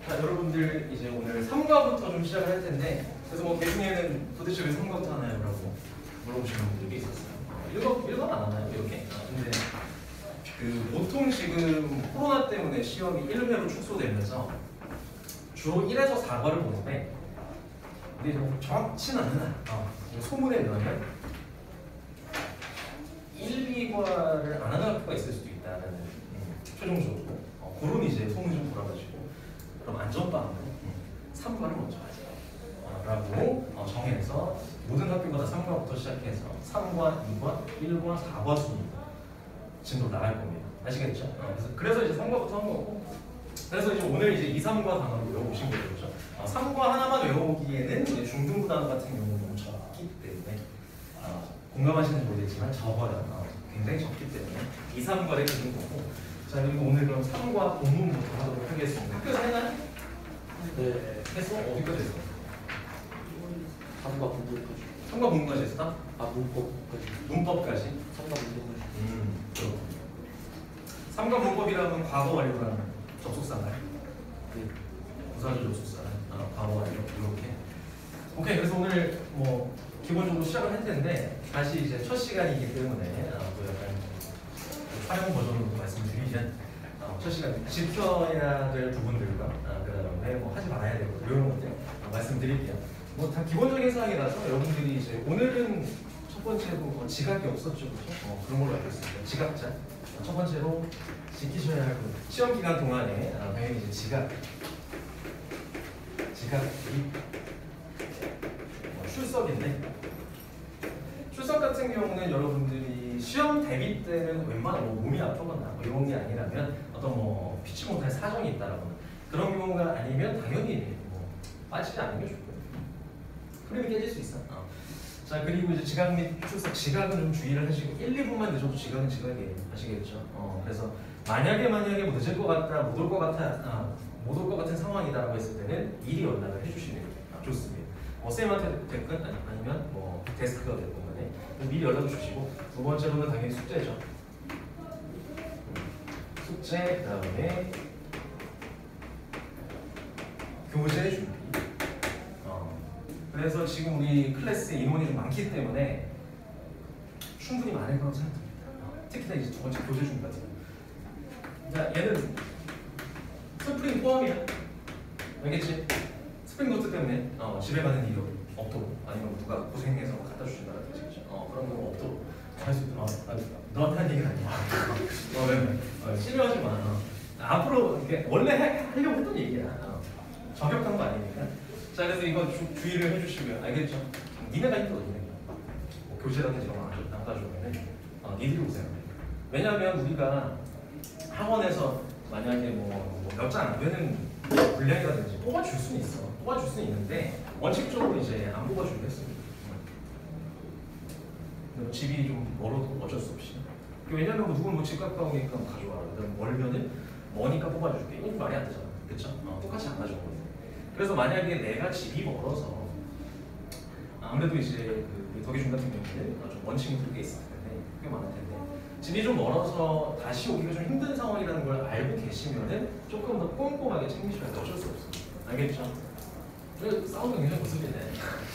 자, 여러분들 이제 오늘 3과부터 좀 시작을 할 텐데, 그래서 뭐 개중에는 도대체 왜 3과부터 하나요? 라고 물어보시는 분들이 있었어요. 1과 안 하나요? 이렇게? 근데 그 보통 지금 코로나 때문에 시험이 1회로 축소되면서 주로 1에서 4과를 보는데, 근데 좀 정확치는 않은 소문에 의하면 1, 2과를 안 하는 학교가 있을 수도 있다는 최종적으로 그런 이제 소문이 좀 돌아가지고, 그럼 안전빵으로 3과를 먼저 하자 라고 정해서 모든 학교가 다 3과부터 시작해서 3과, 2과, 1과, 4과 순위 진도로 나갈 겁니다. 아시겠죠? 그래서 이제 3과부터 한 거고, 그래서 이제 오늘 이제 2, 3과 단어를 외워보신 거죠. 그렇죠? 3과 하나만 외워보기에는 이제 중등부 단어 같은 경우는 너무 적기 때문에 공감하시는지 모르겠지만 적어요. 굉장히 적기 때문에 2, 3과를 기준 거고, 자 그리고 오늘 그럼 3과 본문부터 하도록 하겠습니다. 학교에서 했나요? 네. 했어? 어디까지 했어? 3과 문법까지. 3과 본문까지 했어? 문법까지. 문법까지? 3과 문법까지. 그렇군요. 3과 문법이라면 과거 완료라는 접속사인가요? 네. 부사절 접속사, 과거 완료 이렇게. 오케이, 그래서 오늘 뭐 기본적으로 시작을 할 텐데, 다시 이제 첫 시간이기 때문에 또 약간 촬영 버전으로 말씀드리면, 첫 시간 지켜야 될 부분들과 그다음에 뭐 하지 말아야 될 것들 이런 것들 말씀드릴게요. 뭐 다 기본적인 사항이라서 여러분들이 이제 오늘은 첫 번째로 지각이 없었죠, 그렇죠? 그런 걸로 알고 있습니다. 지각자 첫 번째로 지키셔야 할 것, 시험 기간 동안에 당연히 이제 지각 출석인데, 출석 같은 경우는 여러분들이 시험 대비 때는 웬만하면 몸이 아프거나 이런 게 아니라면 어떤 뭐 피치 못할 사정이 있다라거나 그런 경우가 아니면 당연히 뭐 빠지지 않는 게 좋고요. 흐름이 깨질 수 있어. 자 그리고 이제 지각 및 출석, 지각은 좀 주의를 하시고 1, 2분만 늦어도 지각은 지각이에요. 아시겠죠? 그래서 만약에 뭐 늦을 것 같다, 못 올 것 같은 상황이다라고 했을 때는 미리 연락을 해주시는 게 좋습니다. 쌤한테 됐건 아니면 뭐 데스크가 됐건 간에 미리 연락을 주시고, 두 번째로는 당연히 숙제죠. 숙제, 그 다음에 교재 준비. 그래서 지금 우리 클래스 인원이 좀 많기 때문에 충분히 많을 거라고 생각합니다. 특히나 이제 두 번째 교재 준비 같은 거. 자, 얘는 스프링 포함이야. 알겠지? 스프링 노트 때문에 집에 가는 일이 없도록, 아니면 누가 고생해서 갖다 주신다든지 그런 거 없도록 할 수 있도록. 너한테 한 얘기는 아니야. 왜? 싫어하지 마. 앞으로 이렇게 원래 하려고 했던 얘기야. 저격한 거 아니니까. 자, 그래서 이거 주의를 해주시고요. 알겠죠? 니네가 힘들거든요. 뭐 교재라든지 이런 거 안 갖다주면 니들이 오세요. 왜냐하면 우리가 학원에서 만약에 뭐 몇 장 안 되는 분량이라든지 뽑아줄 수는 있어. 뽑아줄 수는 있는데 원칙적으로 이제 안 뽑아주기로 했습니다. 집이 좀 멀어도 어쩔 수 없이. 왜냐면 누군 뭐 집 가까우니까 가져와라. 그다음 멀면은 머니까 뽑아줄게. 이건 말이 안 되잖아. 그쵸? 똑같이 안 가져오거든. 그래서 만약에 내가 집이 멀어서 아무래도 이제 그 덕이중 같은 경우는 좀 원칙이 꽤 있을 텐데, 꽤 많을 텐데 집이 좀 멀어서 다시 오기가 좀 힘든 상황이라는 걸 알고 계시면은 조금 더 꼼꼼하게 챙기셔야 돼. 어쩔 수 없습니다. 알겠죠? 사운드 굉장히 거슬리네.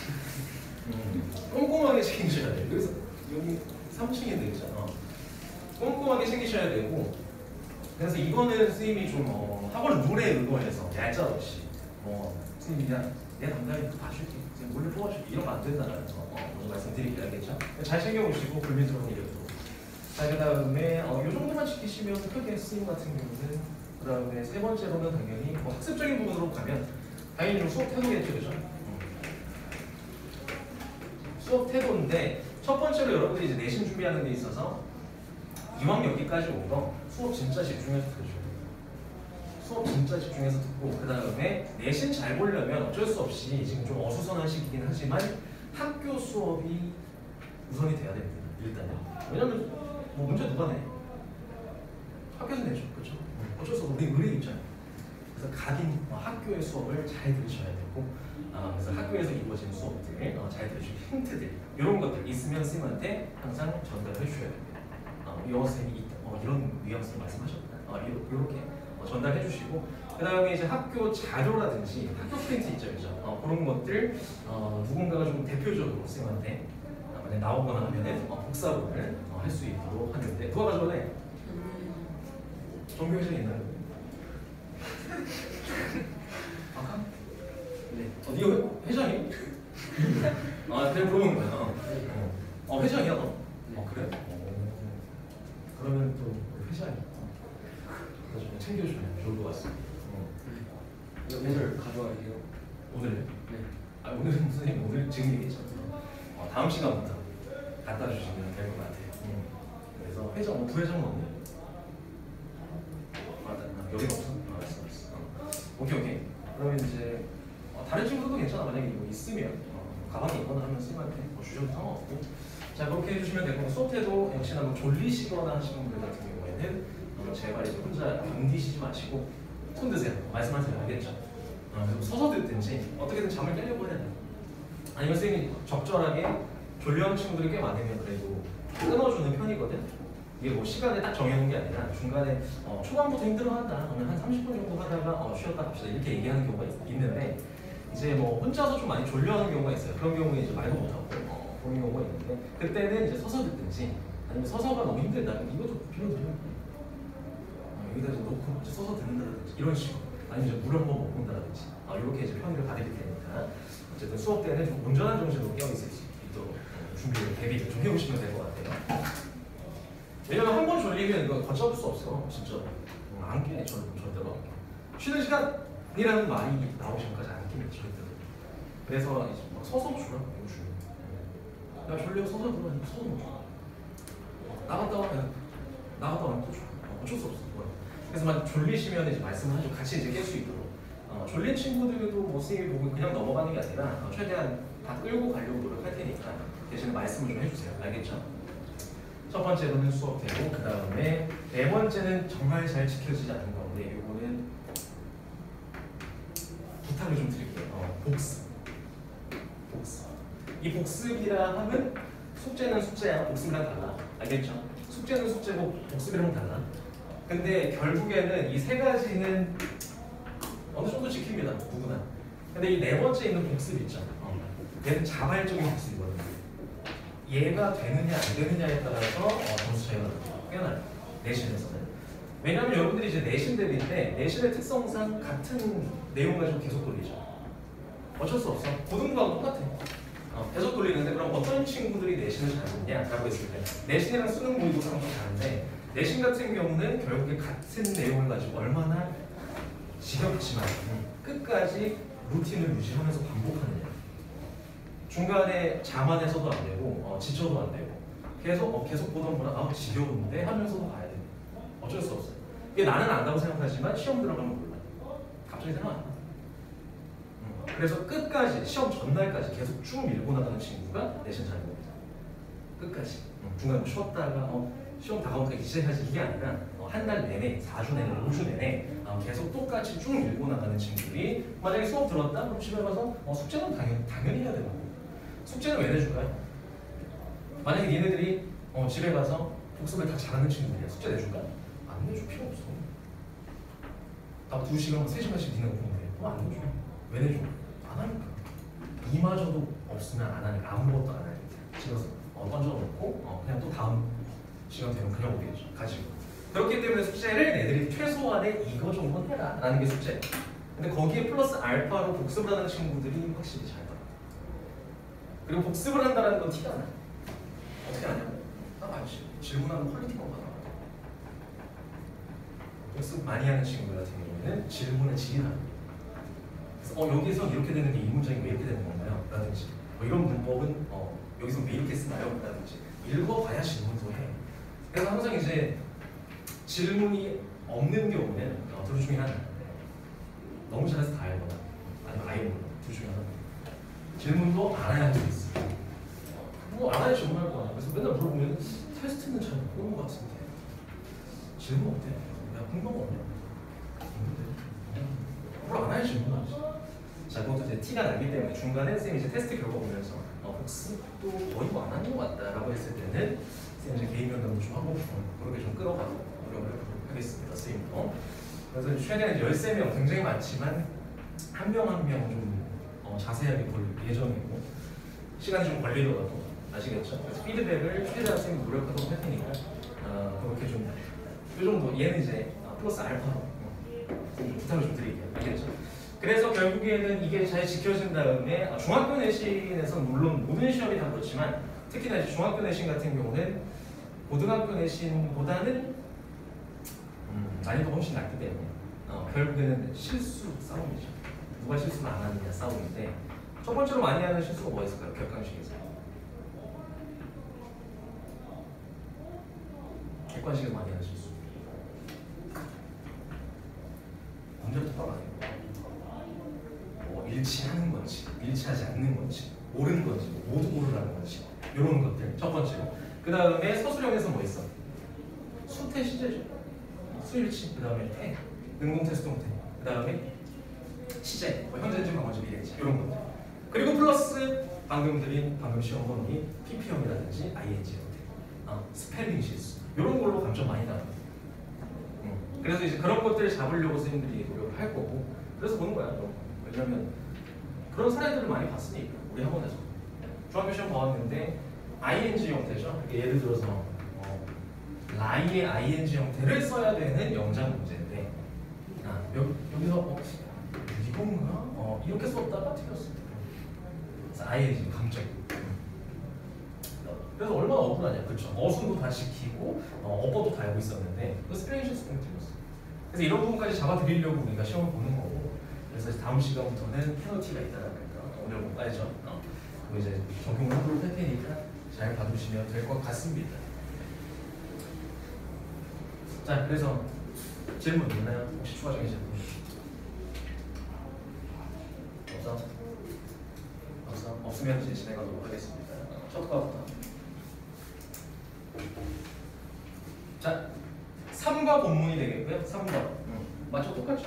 꼼꼼하게 챙기셔야 돼요. 여기서 여기 3층인데 있잖아. 꼼꼼하게 챙기셔야 되고, 그래서 이거는 선생님이 좀 학원 룰에 의거해서 얄짤없이 선생님이 그냥 내 담당이 봐줄게, 몰래 뽑아줄게 이런 거 안 된다는 거 먼저 말씀드릴게요. 알겠죠? 잘 챙겨보시고 불미스러운 일이 없도록. 자, 그 다음에 이 정도만 지키시면 크게 선생님 같은 경우는, 그 다음에 세 번째로는 당연히 학습적인 부분으로 가면 당연히 좀 수업 태도겠죠, 그죠? 수업 태도인데, 첫 번째로 여러분들이 이제 내신 준비하는 데 있어서 이왕 여기까지 온 거 수업 진짜 집중해서 들으셔야 돼요. 수업 진짜 집중해서 듣고, 그 다음에 내신 잘 보려면 어쩔 수 없이 지금 좀 어수선한 시기긴 하지만 학교 수업이 우선이 돼야 됩니다. 일단은. 왜냐면 뭐 문제 누가 내? 학교에서 내죠. 그렇죠? 어쩔 수 없어. 우리 의뢰 있잖아요. 그래서 각인 학교의 수업을 잘 들으셔야 되고, 그래서 학교에서 이루어지는 수업들 잘 들으시고 힌트들 이런 것들 있으면 쌤한테 항상 전달을 해주셔야 됩니다. 영어 쌤이 이런 뉘앙스로 말씀하셨다. 이렇게 전달해 주시고 그 다음에 이제 학교 자료라든지 학교 프린트 있죠, 그죠? 그런 것들 누군가가 좀 대표적으로 쌤한테 만약에 나오거나 하면은 복사본을 할 수 있도록 하는데 누가 가져올래? 정규 회장이 있나요? 아까? 네. 네가 회장이? 그냥 물어보는 거야. 회장이야 너? 그래? 그러면 또 회장이 좀 챙겨주면 좋을 것 같습니다. 오늘 가져와야돼요. 오늘? 네. 오늘은 선생님 오늘 지금 얘기했죠. 다음 시간부터 갖다 주시면 될 것 같아요. 그래서 회장, 부회장은 없네. 여기가 없어? 알았어. 오케이. 그러면 이제 다른 친구들도 괜찮아. 만약에 이거 있으면 가방에 있거나 하면 쌤한테 주셔도 상관없고. 자, 그렇게 해주시면 되고 수업 때도 역시나 뭐 졸리시거나 하시는 분들 같은 경우에는 제발 이제 혼자 견디시지 마시고 손 드세요. 말씀하세요. 알겠죠? 그리고 서서 듣든지 어떻게든 잠을 깨려고 해야 돼요. 아니면 선생님이 적절하게 졸려하는 친구들이 꽤 많으면 그래도 끊어주는 편이거든. 이게 뭐 시간에 딱 정해놓은 게 아니라 중간에 초반부터 힘들어한다 그러면 한 30분 정도 하다가 쉬었다 갑시다 이렇게 얘기하는 경우가 있는데 이제 뭐 혼자서 좀 많이 졸려하는 경우가 있어요. 그런 경우에 이제 말도 못하고 그런 경우가 있는데 그때는 이제 서서 듣든지 아니면 서서가 너무 힘들다 그럼 이것도 빌려드려요. 여기다 좀 놓고 이제 서서 듣는다든지 이런 식으로 아니면 이제 물 한 번 먹고 온다든지 이렇게 이제 편의를 받을 테니까 어쨌든 수업 때는 좀 온전한 정신으로 깨어있을 수 있도록 준비를 대비를 좀 해오시면 될 것 같아요. 왜냐면 한 번 졸리면 이거 걷잡을 수 없어 진짜. 안 깨. 절대로 안 깨. 쉬는 시간이라는 말이 나오시면까지 안 깨면 절대로. 그래서 이제 막 서서 주라. 이거 주면 야 졸려 서서 들어. 서서 먹어. 나갔다 와면 또 줘. 어쩔 수 없어. 그래서 막 졸리시면 이제 말씀을 하시고 같이 이제 깰 수 있도록. 졸린 친구들도 뭐 선생님이 보고 그냥 넘어가는 게 아니라 최대한 다 끌고 가려고 노력할 테니까 대신에 말씀을 좀 해주세요. 알겠죠? 첫 번째로는 수업되고 그 다음에 네 번째는 정말 잘 지켜지지 않는 건데 이거는 부탁을 좀 드릴게요. 복습. 이 복습이라 하면 숙제는 숙제야 복습이랑 달라. 알겠죠? 숙제는 숙제고 복습이랑 달라. 근데 결국에는 이 세 가지는 어느 정도 지킵니다. 누구나. 근데 이 네 번째 있는 복습 있죠. 얘는 자발적인 복습이거든요. 얘가 되느냐 안 되느냐에 따라서 점수 차이가 꽤나요. 내신에서는. 왜냐하면 여러분들이 이제 내신들인데 내신의 특성상 같은 내용 가지고 계속 돌리죠. 어쩔 수 없어. 고등부하고 똑같아. 계속 돌리는데 그럼 어떤 친구들이 내신을 잘 듣냐라고 했을 때 내신이랑 수능 모의고사랑 좀 다른데 내신 같은 경우는 결국에 같은 내용을 가지고 얼마나 지겹지만 끝까지 루틴을 유지하면서 반복하느냐. 중간에 자만해서도 안 되고 지쳐도 안 되고 계속 보던 거나 지겨운데 하면서도 가야 돼. 어쩔 수 없어요. 이게 나는 안다고 생각하지만 시험 들어가면 몰라. 갑자기 생각 안 나. 그래서 끝까지 시험 전날까지 계속 쭉 밀고 나가는 친구가 내신 잘 봅니다. 끝까지. 중간에 쉬었다가 시험 다가오니까 이제 하지 이게 아니라 한 달 내내, 4주 내내, 5주 내내 계속 똑같이 쭉 밀고 나가는 친구들이 만약에 수업 들었다? 그럼 집에 가서 숙제는 당연히 해야 되고 숙제는 왜 내줄까요? 만약에 니네들이 집에 가서 복습을 다 잘하는 친구들이야. 숙제 내줄까요? 안 내줄 필요 없어. 딱 2시간, 3시간씩 니네 공부해. 그럼 안 내줘. 왜 내줘? 안 하니까. 이마저도 없으면 안 하니까 아무것도 안 하니까. 집에서 던져놓고 그냥 또 다음 시간 되면 그냥 오겠죠. 가지고. 그렇기 때문에 숙제를 애들이 최소한의 이거 정도는 해라 라는 게 숙제. 근데 거기에 플러스 알파로 복습을 하는 친구들이 확실히 잘 나와. 그리고 복습을 한다는 건 티가 나. 어떻게 하냐고? 딱 알지. 질문하는 퀄리티가 많아. 복습 많이 하는 친구들 같은 경우에는 질문의 질이 나요. 그래서 여기서 이렇게 되는데 이 문장이 왜 이렇게 되는 건가요? 라든지 이런 문법은 여기서 왜 이렇게 쓰나요? 라든지 읽어봐야 질문도 해. 그래서 항상 이제 질문이 없는 경우는 둘 중에 하나. 너무 잘해서 다 알거나 아니면 아예 몰라. 둘 중에 하나. 질문도 알아야 할 수 있어. 알아야 질문할 거야. 그래서 맨날 물어보면 테스트는 잘 못 보는 것 같은데 질문 어때? 야 궁금한 거 없냐? 뭘 알아야 질문하지. 자, 그것도 이제 티가 나기 때문에 중간에 쌤이 이제 테스트 결과 보면서 복습도 거의 뭐 안 하는 것 같다라고 했을 때는 쌤이 이제 개인 면담도 좀 하고 그렇게 좀 끌어가고 노력을 하겠습니다. 쌤도. 그래서 최대한 13명 굉장히 많지만 한 명 한 명 좀 자세하게 볼 예정이고 시간이 좀 걸리더라도 아시겠죠? 그래서 피드백을 최대한 선생님이 노력하도록 할 테니까 그렇게 좀 이 정도 얘는 이제 플러스 알파로 좀 부탁을 좀 드릴게요. 알겠죠? 그래서 결국에는 이게 잘 지켜진 다음에 중학교 내신에서는 물론 모든 시험이 다 그렇지만 특히나 이제 중학교 내신 같은 경우는 고등학교 내신보다는 난이도가 훨씬 낮기 때문에 결국에는 실수 싸움이죠. 누가 실수를 안 하느냐 싸움인데 첫 번째로 많이 하는 실수가 뭐가 있을까요? 객관식에서. 객관식에서 많이 하는 실수. 문제부터 봐봐요. 뭐 일치하는 건지, 일치하지 않는 건지, 옳은 건지, 모두 고르라는 건지 이런 것들 첫 번째로. 그 다음에 서술형에서 뭐 있어? 수태 시제죠. 수일치. 그 다음에 태, 능동 테스트 동태. 그 다음에 시제, 뭐 현재진 방어지 미래지 이런 것들. 그리고 플러스 방금 시험 번호인 PP형이라든지 ING 형태, 스펠링 실수 이런 걸로 감점 많이 나옵니다. 그래서 이제 그런 것들을 잡으려고 선생님들이 노력을 할 거고 그래서 보는 거야. 왜냐면 그런 사례들을 많이 봤으니까 우리 학원에서 중학교 시험 봐왔는데 ING 형태죠. 예를 들어서 라이의 ING 형태를 써야 되는 영장 문제인데 여기서 이건가? 이렇게 썼다가 틀렸어. 그래서 ING 감점. 그래서 얼마나 억울하냐, 그렇죠? 어순도 다 시키고 어법도 다 알고 있었는데 그 스펠링 실수 때문에 틀렸어. 그래서 이런 부분까지 잡아드리려고 우리가 시험을 보는 거고 그래서 다음 시간부터는 페널티가 있다는 거 오늘 못 알죠? 그거 이제 적용을 하도록 할 테니까 잘 봐두시면 될 것 같습니다. 자, 그래서 질문 있나요? 혹시 추가적인 질문? 없어? 없으면 이제 진행하도록 하겠습니다. 첫 거부터. 자, 3과 본문이 되겠고요. 3과. 맞죠? 똑같죠?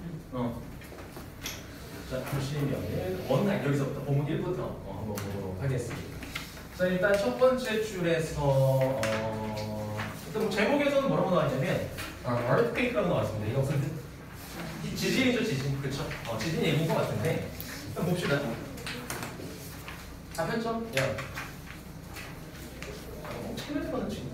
자, 보시면 원라인 여기서부터 본문 1부터 한번 보도록 하겠습니다. 자, 일단 첫 번째 줄에서 일단 뭐 제목에서는 뭐라고 나왔냐면 earthquake라고 나왔습니다. 이거 무슨 지진이죠, 지진. 그렇죠? 지진 얘기인 것 같은데 일단 봅시다. 잡혔죠? 야. 책을 보는 친구.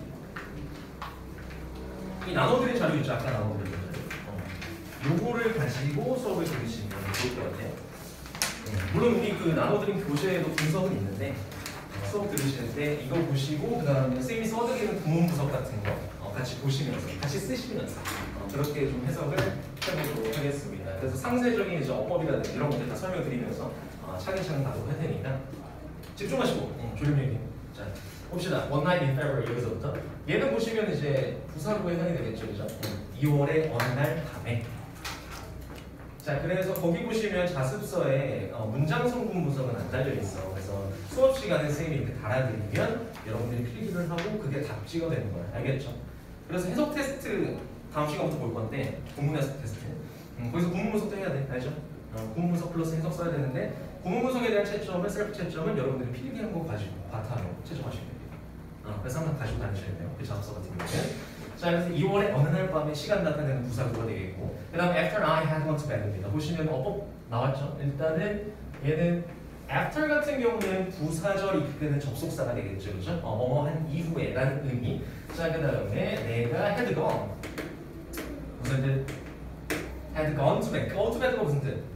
이 나눠드린 자료 있죠? 아까 나눠드린 자료. 요거를 가지고 수업을 들으시면 좋을 것 같아요. 물론 우리 그 나눠드린 교재에도 분석은 있는데 수업 들으실 때 이거 보시고 그 다음에 선생님이 써드리는 구문 분석 같은 거 같이 보시면서 같이 쓰시면서 그렇게 좀 해석을 해보도록 하겠습니다. 그래서 상세적인 이제 어법이라든지 이런 것들 다 설명드리면서 차근차근 가도록 할 테니까 집중하시고 조림님. 자, 봅시다. One night in February 여기서부터 얘는 보시면 이제 부사로 해당이 되겠죠, 그죠? 2월의 어느 날 밤에. 자, 그래서 거기 보시면 자습서에 문장 성분 분석은 안 달려 있어. 그래서 수업 시간에 선생님이 이렇게 달아드리면 여러분들이 필기를 하고 그게 답지가 되는 거야. 알겠죠? 그래서 해석 테스트 다음 시간부터 볼 건데 구문 해석 테스트. 거기서 구문 분석도 해야 돼. 알죠? 구문 분석 플러스 해석 써야 되는데 구문 분석에 대한 채점은 셀프 채점은 여러분들이 필기한 거 가지고 바탕으로 채점하시면 됩니다. 그래서 항상 가지고 다니셔야 돼요. 그 자습서 같은 경우는. 자, 그래서 2월의 어느 날 밤에 시간 나타내는 부사구가 되겠고 그 다음 after I had gone to bed입니다. 보시면 어법 나왔죠? 일단은 얘는 after 같은 경우는 부사절 이끄는 접속사가 되겠죠, 그죠? 뭐뭐한 이후에 라는 의미. 자, 그 다음에 내가 had gone 무슨 뜻? had gone to bed. go to bed가 무슨 뜻?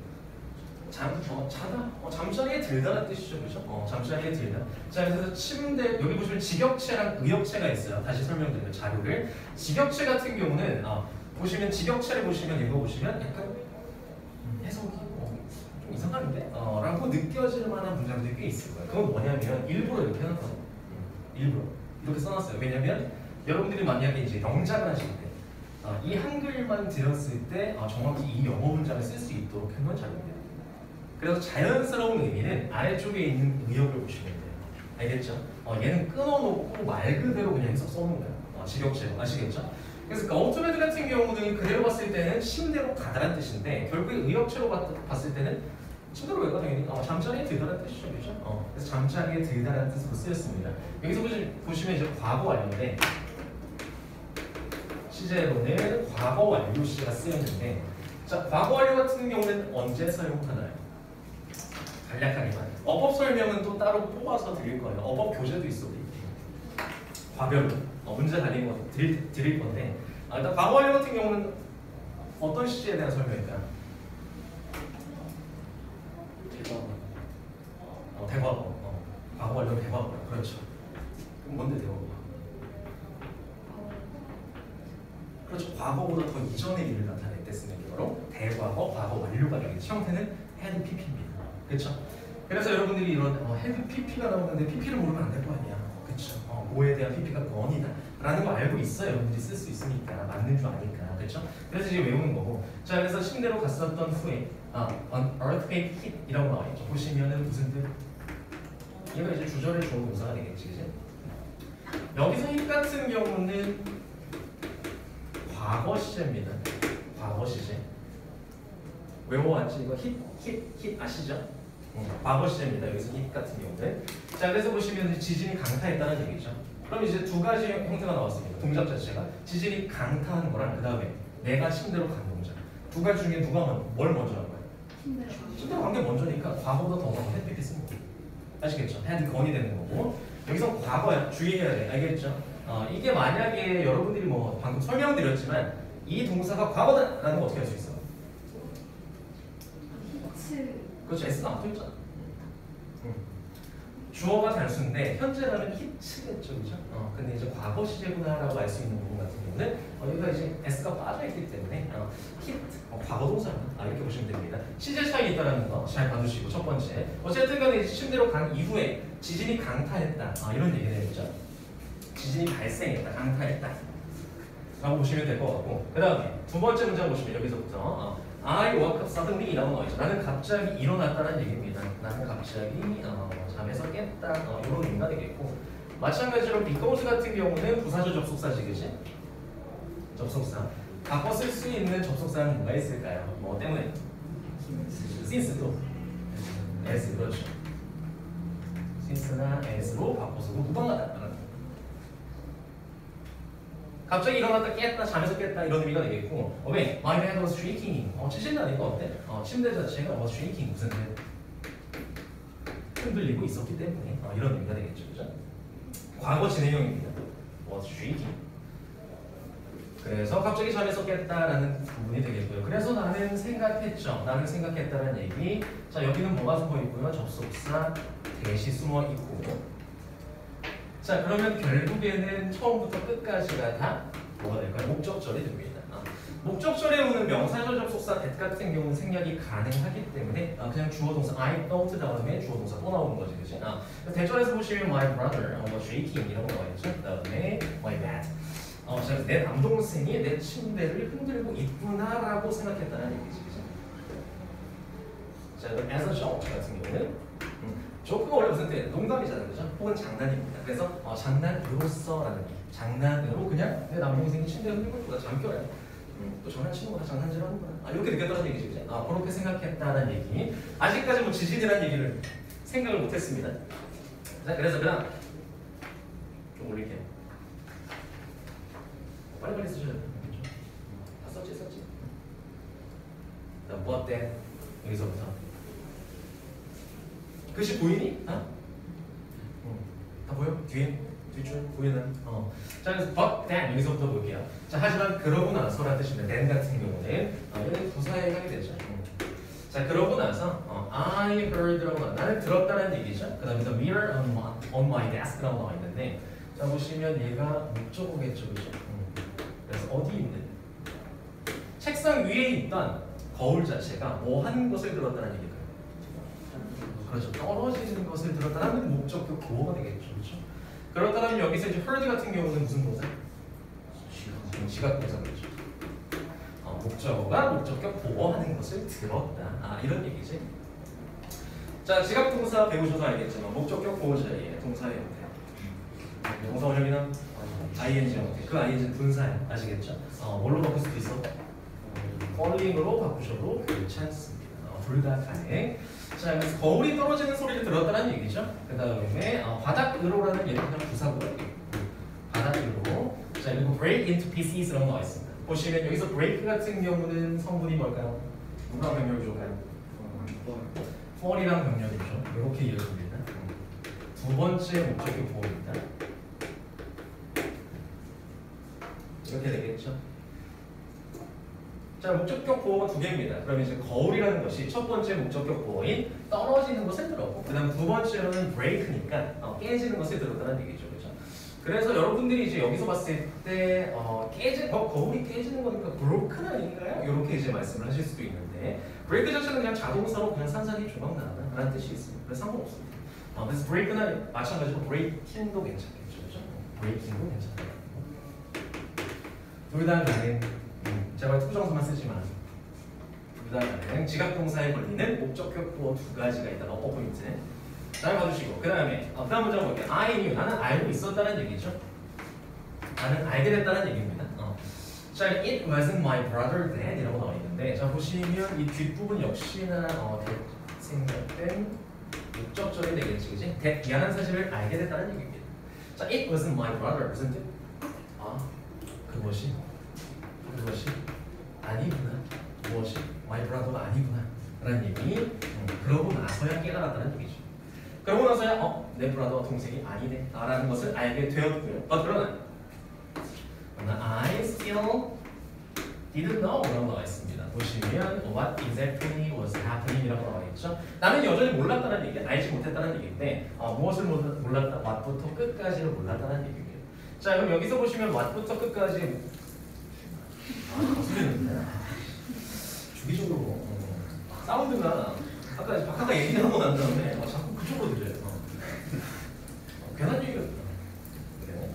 자다? 잠자리에 들다라는 뜻이죠, 그죠? 잠자리에 들다. 자, 그래서 침대, 여기 보시면 직역체랑 의역체가 있어요. 다시 설명드리면 자료를. 직역체 같은 경우는, 보시면 직역체를 보시면, 읽어보시면 약간 해석이 좀 이상한데? 라고 느껴질 만한 문장들이 꽤 있을 거예요. 그건 뭐냐면, 일부러 이렇게 해놨거든요. 일부러. 이렇게 써놨어요. 왜냐면, 여러분들이 만약에 이제 영작을 하실 때, 이 한글만 들었을 때, 정확히 이 영어 문장을 쓸 수 있도록 해놓은 자료입니다. 그래서 자연스러운 의미는 아래쪽에 있는 의역을 보시면 돼요. 알겠죠? 얘는 끊어놓고 말 그대로 그냥 해석 써놓은 거예요. 직역체로. 아시겠죠? 그래서 go to bed 같은 경우는 그대로 봤을 때는 침대로 가다란 뜻인데 결국에 의역체로 봤을 때는 침대로 왜 가? 당연히 잠자리에 들다란 뜻이죠. 그렇죠? 그래서 잠자리에 들다란 뜻으로 쓰였습니다. 여기서 보시면 이제 과거 완료인데 시제로는 과거 완료 시제가 쓰였는데, 자, 과거 완료 같은 경우는 언제 사용하나요? 간략하게만. 어법 설명은 또 따로 뽑아서 드릴 거예요. 어법 교재도 있어. 과별로 문제 달린 거 드릴 건데, 일단 과거 완료 같은 경우는 어떤 시제에 대한 설명일까요? 대과거. 과거 완료 대과거. 그렇죠. 그럼 뭔데 대과거? 그렇죠. 과거보다 더 이전의 일을 나타낼 때 쓰는 경우로 대과거, 과거 완료가 되겠죠. 형태는 had pp입니다. 그렇죠. 그래서 여러분들이 이런 had pp가 나오는데 pp를 모르면 안 될 거 아니야. 그렇죠. 뭐에 대한 pp가 건이다 라는 거 알고 있어요. 여러분들이 쓸 수 있으니까, 맞는 줄 아니까. 그렇죠. 그래서 이제 외우는 거고. 자, 그래서 침대로 갔었던 후에 an earthquake hit 이라고 나와 있죠. 보시면은 무슨 뜻? 얘가 이제 주절의 좋은 동사가 되겠지, 그지? 여기서 hit 같은 경우는 과거 시제입니다. 과거 시제. 외워왔지? 이거 hit 아시죠? 과거 시제입니다. 여기서 hit 같은 경우는. 자, 그래서 보시면 지진이 강타했다는 얘기죠. 그럼 이제 두 가지 형태가 나왔습니다. 동작 자체가 지진이 강타한 거랑 그 다음에 내가 침대로 간 동작. 두 가지 중에 누가 뭘 먼저 한 거야? 침대로 간 게 먼저니까 과거보다 더 먼저 had 쓰는 거고. 아시겠죠? had 건이 되는 거고. 여기서 과거야. 주의해야 돼. 알겠죠? 이게 만약에 여러분들이 뭐 방금 설명드렸지만 이 동사가 과거다라는 거 어떻게 할 수 있어? 그렇죠. S가 안 떠있잖아. 주어가 단수인데 현재라는 히츠겠죠, 그죠? 근데 이제 과거 시제구나라고 알 수 있는 부분 같은 경우는 여기가 이제 S가 빠져있기 때문에 히트, 과거 동사입니다. 이렇게 보시면 됩니다. 시제 차이 있다는 거 잘 봐주시고 첫 번째. 어쨌든 간에 이제 침대로 간 이후에 지진이 강타했다. 이런 얘기가 되겠죠. 지진이 발생했다, 강타했다. 라고 보시면 될 것 같고. 그 다음에 두 번째 문장 보시면 여기서부터 I woke up suddenly 이라고 나와 있죠. 나는 갑자기 일어났다는 얘기입니다. 나는 갑자기 잠에서 깼다. 이런 의미가 되겠고, 마찬가지로 because 같은 경우는 부사절 접속사지, 그지? 접속사. 바꿔 쓸 수 있는 접속사는 뭐가 있을까요? 뭐 때문에? since도 as, 그렇죠. since나 as로 바꿔서도 무방하다. 갑자기 일어났다 깼다, 잠에서 깼다 이런 의미가 되겠고, 왜? My bed was shaking. 지진다니까 어때? 침대 자체가 was shaking, 무슨 흔들리고 있었기 때문에 이런 의미가 되겠죠, 그죠? 과거 진행형입니다. was shaking. 그래서 갑자기 잠에서 깼다라는 부분이 되겠고요. 그래서 나는 생각했죠. 나는 생각했다는 얘기. 자, 여기는 뭐가 숨어 있고요? 접속사 대시 숨어 있고. 자, 그러면 결국에는 처음부터 끝까지가 다 뭐가 될까요? 목적절이 됩니다. 목적절에 오는 명사절 접속사 that 같은 경우는 생략이 가능하기 때문에 그냥 주어 동사 I thought 다음에 주어 동사 또 나오는 거지, 그치? 대절에서 보시면 my brother was shaking 이라고 나와 있죠. 그 다음에 my bed. 자, 내 남동생이 내 침대를 흔들고 있구나라고 생각했다는 얘기지, 그치? 자, as a joke 같은 경우는 조크가 원래 무슨 뜻이에요? 농담이잖아요, 그죠? 혹은 장난입니다. 그래서 장난으로서라는 얘기. 장난으로 그냥 내 남동생이 침대에 흔들고 있구나, 잠결해. 또 장난치는 거다, 장난질하는구나. 이렇게 느꼈다는 얘기지, 그죠? 그렇게 생각했다는 얘기. 아직까지 뭐 지진이라는 얘기를 생각을 못했습니다. 자, 그래서 그냥 좀 올릴게요. 빨리빨리 쓰셔야 돼요. 썼지. 자, 뭐 어때? 여기서부터. 글씨 보이니? 다 보여? 뒤에? 뒷줄? 보이는? 자, 그래서 but then 여기서부터 볼게요. 자, 하지만 그러고 나서라는 뜻입니다. then 같은 경우는 여기 부사에 해당이 되죠. 자, 그러고 나서 I heard라고 나는 들었다는 얘기죠. 그 다음에 the mirror on my desk라고 나와 있는데, 자, 보시면 얘가 목적어겠죠, 그죠? 그래서 어디 있는? 책상 위에 있던 거울 자체가 뭐 하는 것을 들었다는 얘기예요. 그렇죠. 떨어지는 것을 들었다는 목적격 보호가 되겠죠, 그렇죠? 그렇다면 여기서 이제 heard 같은 경우는 무슨 동사? 지각 동사, 그렇죠. 목적어가 목적격 보호하는 것을 들었다. 이런 얘기지. 자, 지각 동사 배우셔서 알겠지만 목적격 보호자의 동사의 형태. 동사 원형이나 ing 형태. 그 ing는 분사야. 아시겠죠? 뭘로 바꿀 수도 있어? falling으로 바꾸셔도 괜찮습니다. 둘 다 가능. 자, 그래서 거울이 떨어지는 소리를 들었다는 얘기죠. 그 다음에 바닥으로라는 얘는 그냥 부사고요. 바닥으로. 자, 그리고 break into pieces라고 나와 있습니다. 보시면 여기서 break 같은 경우는 성분이 뭘까요? 누가 병렬이 좋을까요? fall이랑 병렬이죠. 이렇게 이어집니다. 두 번째 목적격 보호입니다. 이렇게 되겠죠. 자, 목적격 보호가 두 개입니다. 그러면 이제 거울이라는 것이 첫 번째 목적격 보호인 떨어지는 것에 들었고, 그다음 두 번째로는 break니까 깨지는 것에 들었다는 얘기죠, 그렇죠? 그래서 여러분들이 이제 여기서 봤을 때 거울이 깨지는 거니까 broken 아닌가요? 이렇게 이제 말씀을 하실 수도 있는데, break 자체는 그냥 자동사로 그냥 산산이 조각나는 뜻이 있습니다. 그래서 상관없습니다. 그래서 break는 마찬가지로 breaking도 괜찮겠죠, 그렇죠? breaking도 괜찮아요. 둘 다 가능. 제발 투정사만 쓰지만 둘 다 가능. 지각동사에 걸리는 목적격 보호 두 가지가 있다. 어퍼 포인트. 잘 봐주시고 그 다음에 다음 문장 볼게요. I knew. 나는 알고 있었다는 얘기죠. 나는 알게 됐다는 얘기입니다. 자, it wasn't my brother then 이라고 나와 있는데, 자 보시면 이 뒷부분 역시나 생략된 목적절이 되겠지, 그지? 미안한 사실을 알게 됐다는 얘기입니다. 자, it wasn't my brother 무슨 뜻? 그것이 아니구나. 무엇이 my brother가 아니구나 라는 얘기. 그러고 나서야 깨달았다는 얘기죠. 그러고 나서야 내 브라더와 동생이 아니네 라는 것을 알게 되었고요. 그러나 I still didn't know 라고 나와 있습니다. 보시면 what exactly was happening 이라고 나와 있죠. 나는 여전히 몰랐다는 얘기야. 알지 못했다는 얘기인데 무엇을 몰랐다? what부터 끝까지를 몰랐다는 얘기입니다. 자, 그럼 여기서 보시면 what부터 끝까지 주기적으로 사운드가 아까 얘기하고 난 다음에 자꾸 그쪽으로 들려요. 괜한 얘기가 그래.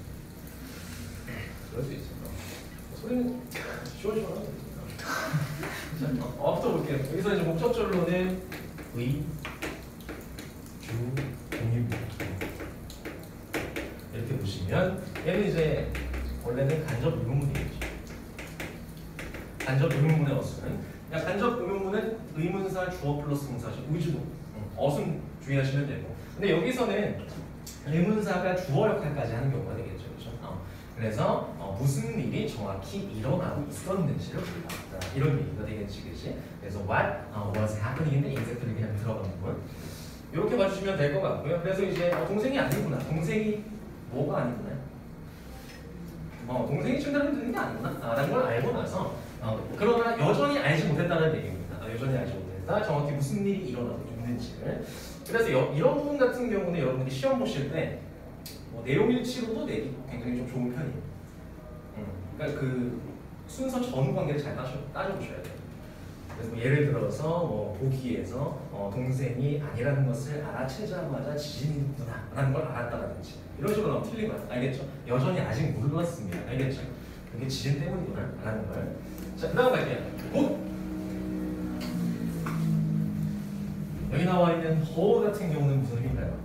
그럴 수 있어. 소리는 시원시원하게 들립니다. 앞부터 볼게요. 여기서 이제 목적절로는 의, 주, 동입니다. 이렇게 보시면 얘는 이제 원래는 간접 의문문이겠죠. 간접 의문문의 어순은 간접 의문문은 의문사 주어 플러스 동사죠. 의주동 어순 주의하시면 되고, 근데 여기서는 의문사가 주어 역할까지 하는 경우가 되겠죠, 그렇죠? 그래서 무슨 일이 정확히 일어나고 있었는지를 몰랐다 이런 얘기가 되겠지, 그렇지? 그래서 what was happening인데 exactly 그냥 들어간 부분 이렇게 봐주시면 될 것 같고요. 그래서 이제 동생이 아니구나, 동생이 뭐가 아니구나, 동생이 칭찬을 듣는 게 아니구나 라는 걸 알고 나서 그러나 여전히 알지 못했다는 얘기입니다. 여전히 알지 못했다. 정확히 무슨 일이 일어나고 있는지를. 그래서 이런 부분 같은 경우는 여러분들이 시험 보실 때 내용 일치로도 내기 굉장히 좀 좋은 편이에요. 그러니까 그 순서 전후 관계를 잘 따져보셔야 돼요. 그래서 예를 들어서 보기에서 동생이 아니라는 것을 알아채자마자 지진이구나 라는 걸 알았다라든지 이런 식으로 나오면 틀린 거야. 알겠죠? 여전히 아직 몰랐습니다. 알겠죠? 그게 지진 때문이구나 라는 걸. 자, 그 다음 갈게요. 곧 여기 나와 있는 whole 같은 경우는 무슨 의미인가요?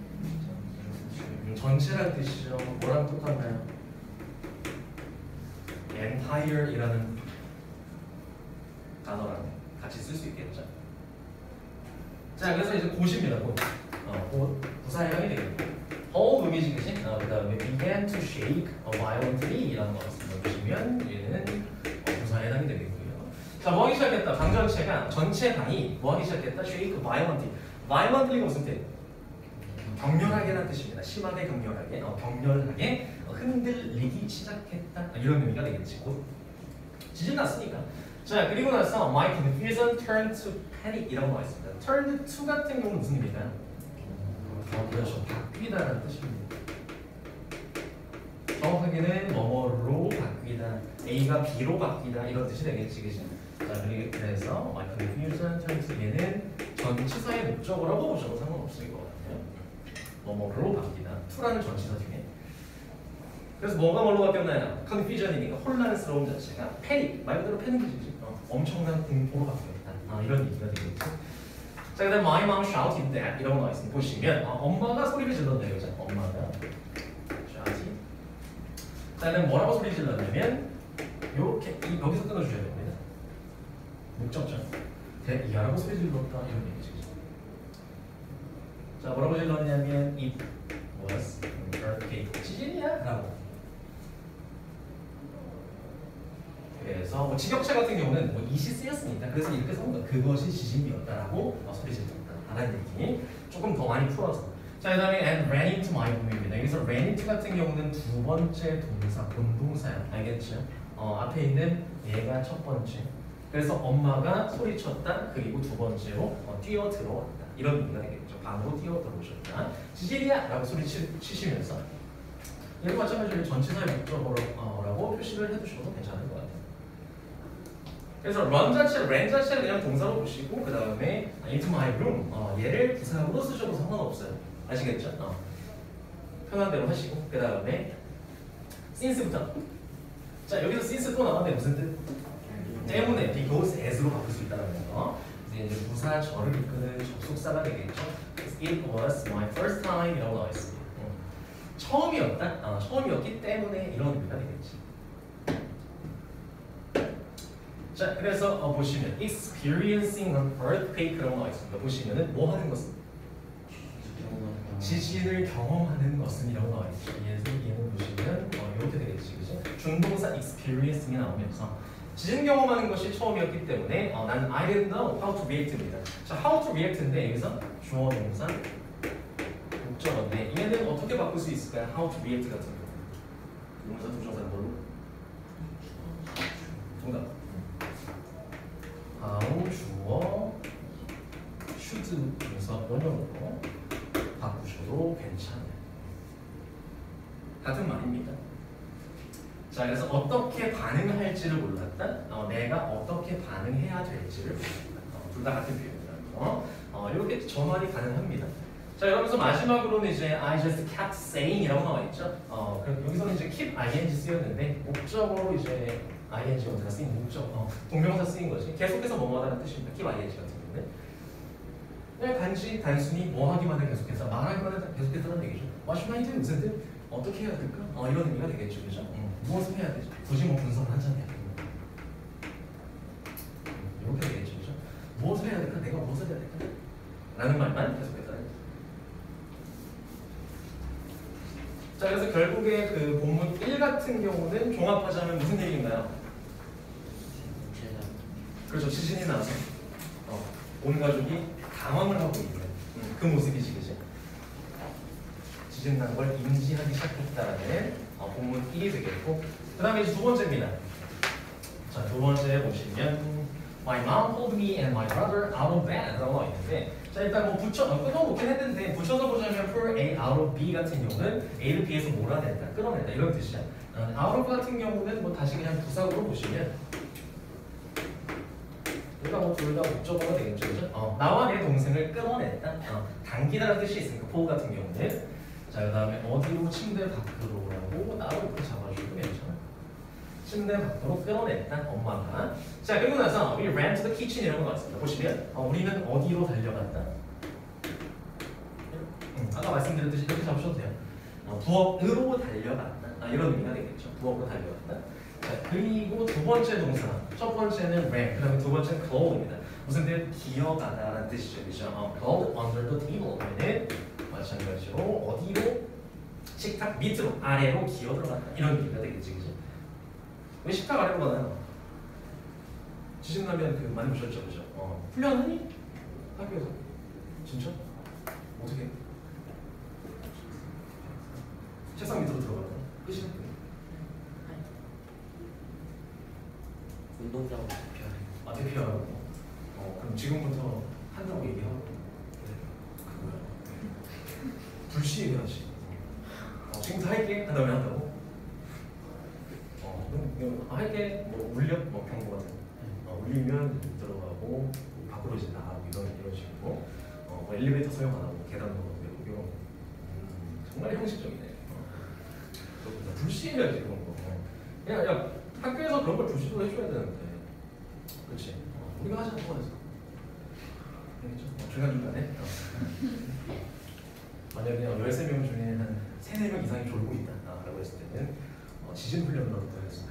전체라는 뜻이죠. 뭐랑 똑같나요? entire이라는 단어랑 같이 쓸 수 있겠죠. 자, 그래서 이제 곧입니다. 곧 부사형이 되겠고, whole 의미지, 그치? 그 다음에 began to shake violently 이라는 거 보시면 얘는 부사에 해당이 되겠고요. 자, 뭐 하기 시작했다? 방 전체가, 전체 방이 뭐 하기 시작했다? shake violently. violently가 무슨 뜻? 격렬하게라는 뜻입니다. 심하게 격렬하게, 격렬하게 흔들리기 시작했다 이런 의미가 되겠지. 곧 지진 났으니까. 자, 그리고 나서 my confusion turned to panic 이라고 나와 있습니다. turned to 같은 경우는 무슨 의미일까요? 그렇죠. 바뀌다라는 뜻입니다. 정확하게는 뭐뭐로 바뀌다, A가 B로 바뀌다 이런 뜻이 되겠지, 그치? 자, 그래서 my confusion turned to 얘는 전치사의 목적어라고 보셔도 상관없을 것 같아요. 뭐뭐로 바뀌다, to라는 전치사 중에. 그래서 뭐가 뭘로 바뀌었나요? confusion이니까 혼란스러운 자체가 panic, 말 그대로 패닉이지. 엄청난 공포로 바뀌었다. 이런 얘기가 되겠죠. 자, 그 다음 my mom shouted that 이라고 나와 있습니다. 보시면 엄마가 소리를 질렀네요. 그죠? 엄마가 shouted. 자, 그다음 뭐라고 소리 질렀냐면 이렇게 여기서 끊어주셔야 됩니다. 목적절. 이하라고 소리 질렀다 이런 얘기죠. 자, 뭐라고 질렀냐면 it was earthquake. 지진이야 라고. 그래서 뭐 직역체 같은 경우는 뭐 이시 쓰였으니까 그래서 이렇게 써온 거야. 그것이 지진이었다라고 소리 질렀다라는 얘기. 조금 더 많이 풀어서. 자, 그다음에 and ran into my room입니다. 여기서 ran into 같은 경우는 두 번째 동사 본동사야. 알겠죠? 앞에 있는 얘가 첫 번째. 그래서 엄마가 소리쳤다. 그리고 두 번째로 뛰어 들어왔다. 이런 의미가 되겠죠. 방으로 뛰어 들어오셨다. 지진이야라고 소리치시면서 얘도 마찬가지로 전치사의 목적어라고 표시를 해두셔도 괜찮을 것 같아요. 그래서 run 자체, ran 자체를 그냥 동사로 보시고 그 다음에 into my room 얘를 부사로 쓰셔도 상관없어요. 아시겠죠? 편한 대로 하시고 그 다음에 since부터. 자, 여기서 since 또 나왔는데 무슨 뜻? 때문에 because as로 바꿀 수 있다는 거. 이제 부사 절을 이끄는 접속사가 되겠죠. It was my first time이라고 나와 있습니다. 처음이었다. 처음이었기 때문에 이런 의미가 되겠지. 자, 그래서 보시면 experiencing an earthquake라고 나와 있습니다. 보시면은 뭐 하는 것은? 지진을 경험하는 것은이라고 나와 있죠. 얘는 보시면 이렇게 되겠지, 그죠? 준동사 experiencing이 나오면서 지진 경험하는 것이 처음이었기 때문에 나는 I didn't know how to react입니다. 자, how to react인데 여기서 주어 동사 목적어인데 얘는 어떻게 바꿀 수 있을까요? how to react 같은 경우. 동사 부정사는 뭘로? 정답. how 주어 should 동사 원형으로 바꾸셔도 괜찮아요. 같은 말입니다. 자, 그래서 어떻게 반응할지를 몰랐다. 내가 어떻게 반응해야 될지를 몰랐다. 둘 다 같은 표현이라서 이렇게 전환이 가능합니다. 자, 여러분서 마지막으로는 이제 I just kept saying이라고 나와 있죠. 그럼 여기서는 이제 keep ing 쓰였는데 목적어로 이제 ing가 어디가 쓰인 목적, 동명사 쓰인 거지. 계속해서 뭐뭐하다는 뜻입니다. keep ing 같은 경우는 그냥 단순히 뭐 하기만 해 계속해서 말하기만 해 계속해서는 얘기죠. What should I do? 무슨 뜻? 어떻게 해야 될까? 이런 의미가 되겠죠, 그죠? 무엇을 해야 되죠? 굳이 뭐 분석을 하잖아요. 이렇게 되겠죠, 그죠? 무엇을 해야 될까? 내가 무엇을 해야 될까? 라는 말만 계속해서. 자, 그래서 결국에 그 본문 1 같은 경우는 종합하자면 무슨 얘기인가요? 그렇죠, 지진이 나서 온 가족이 당황을 하고 있는 그 모습이지, 그지? 지진 난 걸 인지하기 시작했다라는 본문 1이 되겠고, 그 다음에 이제 두 번째입니다. 자, 두 번째 보시면 My mom pulled me and my brother out of bed 라고 나와 있는데, 자, 일단 뭐 끊어놓긴 했는데 붙여서 보자면 pull A out of B 같은 경우는 A를 B에서 몰아낸다, 끌어낸다 이런 뜻이야. out of 같은 경우는 뭐 다시 그냥 부사구로 보시면 우리가 뭐 둘 다 목적어가 되겠죠, 그죠? 나와 내 동생을 끌어냈다, 당기다라는 뜻이 있으니까 pull 같은 경우는. 자, 그 다음에 어디로? 침대 밖으로라고 따로 이렇게 잡아주고 괜찮아. 침대 밖으로 끌어냈다, 엄마가. 자, 그리고 나서 we ran to the kitchen 이라고 나왔습니다. 보시면 우리는 어디로 달려갔다? 아까 말씀드렸듯이 이렇게 잡으셔도 돼요. 부엌으로 달려갔다, 이런 의미가 되겠죠. 부엌으로 달려갔다. 자, 그리고 두 번째 동사, 첫 번째는 ran, 그 다음에 두 번째는 crawl입니다. 무슨 뜻? 기어가다라는 뜻이죠, 그죠? crawled under the table 하면은 마찬가지로 어디로? 식탁 밑으로, 아래로 기어 들어갔다, 이런 의미가 되겠지, 그죠? 왜 식탁 아래로 가나요? 지진 나면 그 많이 보셨죠, 그죠? 훈련하니? 학교에서? 진짜? 어떻게 해? 책상 밑으로 들어가요? 끝이야? 운동장으로 대피하는. 대피하라고? 그럼 지금부터 한다고 얘기하고 그거야. 불시해야지. 지금부터 할게? 한 다음에 한다고? 그럼 할게? 뭐 울려? 경고 같은 거. 울리면 들어가고 밖으로 이제 나가고 이런 식으로. 뭐 엘리베이터 사용 안 하고 계단 넘어가고 이런 거. 정말 형식적이네. 불시해야지 그런 거. 그냥 야, 학교에서 그런 걸 불시도 해줘야 되는데, 그렇지? 우리가 하자 통화해서. 알겠죠? 중간중간에. 만약에 13명 중에 한 3, 4명 이상이 졸고 있다 라고 했을 때는 지진 훈련으로부터 했습니다.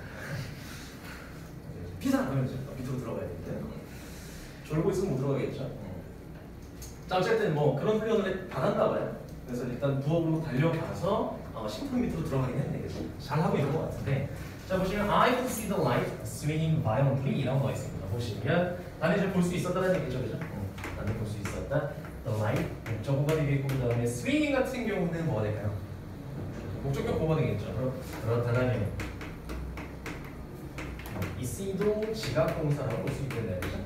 피자! 하면 이제 밑으로 들어가야 되는데 졸고 있으면 못 들어가겠죠? 자, 어쨌든 뭐 그런 훈련을 받았나 봐요. 그래서 일단 부엌으로 달려가서 식탁 밑으로 들어가긴 했는데 잘 하고 있는 것 같은데, 자 보시면 I could see the light swinging violently 이런 거 있습니다. 보시면 나는 이제 볼 수 있었다는 얘기죠, 그죠? 나는 볼 수 있었다. The light 목적어가 되겠고 그 다음에 swinging 같은 경우는 뭐가 될까요? 목적격 보호가 되겠죠. 그렇다면 이 C도 지각동사라고 볼 수 있겠네요, 그죠?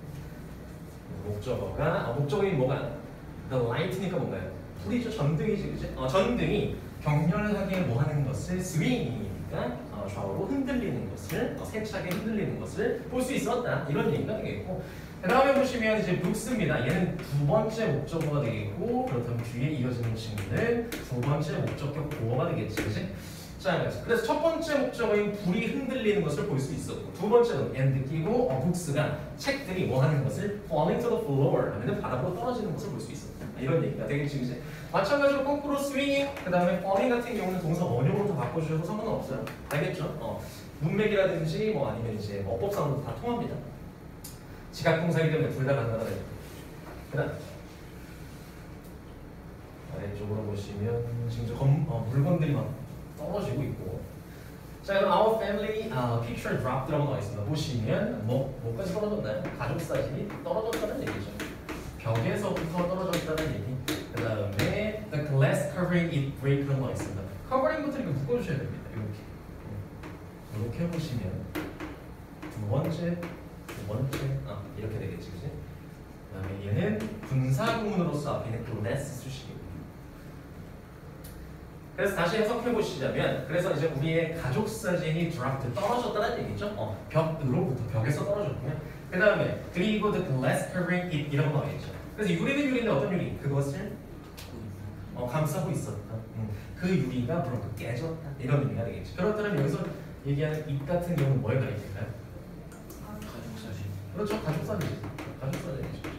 목적어인 뭐가? The light니까 뭔가요? 불이죠, 전등이지, 그죠? 전등이 격렬하게 뭐 하는 것을 swing이니까 좌우로 흔들리는 것을 세차게 흔들리는 것을 볼 수 있었다 이런 얘기가 되겠고 그 다음에 보시면 이제 books입니다. 얘는 두 번째 목적어가 되겠고 그렇다면 뒤에 이어지는 친구는 두 번째 목적격 보어가 되겠지, 그치? 자, 그래서 첫 번째 목적어인 불이 흔들리는 것을 볼 수 있었고 두 번째는 and 끼고 books가 책들이 뭐 하는 것을 falling to the floor 하면 바닥으로 떨어지는 것을 볼 수 있었다 이런 얘기가 되겠지, 그치? 마찬가지로 거꾸로 swinging 그 다음에 falling 같은 경우는 동사 원형으로 다 바꿔주셔도 상관은 없어요. 알겠죠? 문맥이라든지 뭐 아니면 이제 어법상으로 다 통합니다. 지각동사이기 때문에 둘 다 가능하다. 그다음 아래쪽으로 보시면 지금 물건들이 막 떨어지고 있고 자 그럼 our family picture drop이라고 나와 있습니다. 보시면 뭐까지 떨어졌나요? 가족 사진이 떨어졌다는 얘기죠. 벽에서부터 떨어졌다는 얘기. 그 다음에 the glass covering it break라고 나와 있습니다. 커버링부터 이렇게 묶어주셔야 됩니다. 이렇게 해보시면 두 번째 이렇게 되겠지, 그지? 그다음에 얘는 분사구문으로서 앞에 있는 glass 수식이고. 그래서 다시 해석해 보시자면, 그래서 이제 우리의 가족 사진이 dropped 떨어졌다는 얘기죠. 벽에서 떨어졌고요. 그 다음에 그리고 the glass covering it 이라고 나와 있죠. 그래서 유리는 유리인데 어떤 유리? 그것을 감싸고 있었다. 그 유리가 브로크 깨졌다 이런 의미가 되겠죠. 그렇다면 여기서 얘기하는 it 같은 경우는 뭐에 가리킬까요? 가족 사진. 그렇죠, 가족 사진이죠. 가족 사진이죠.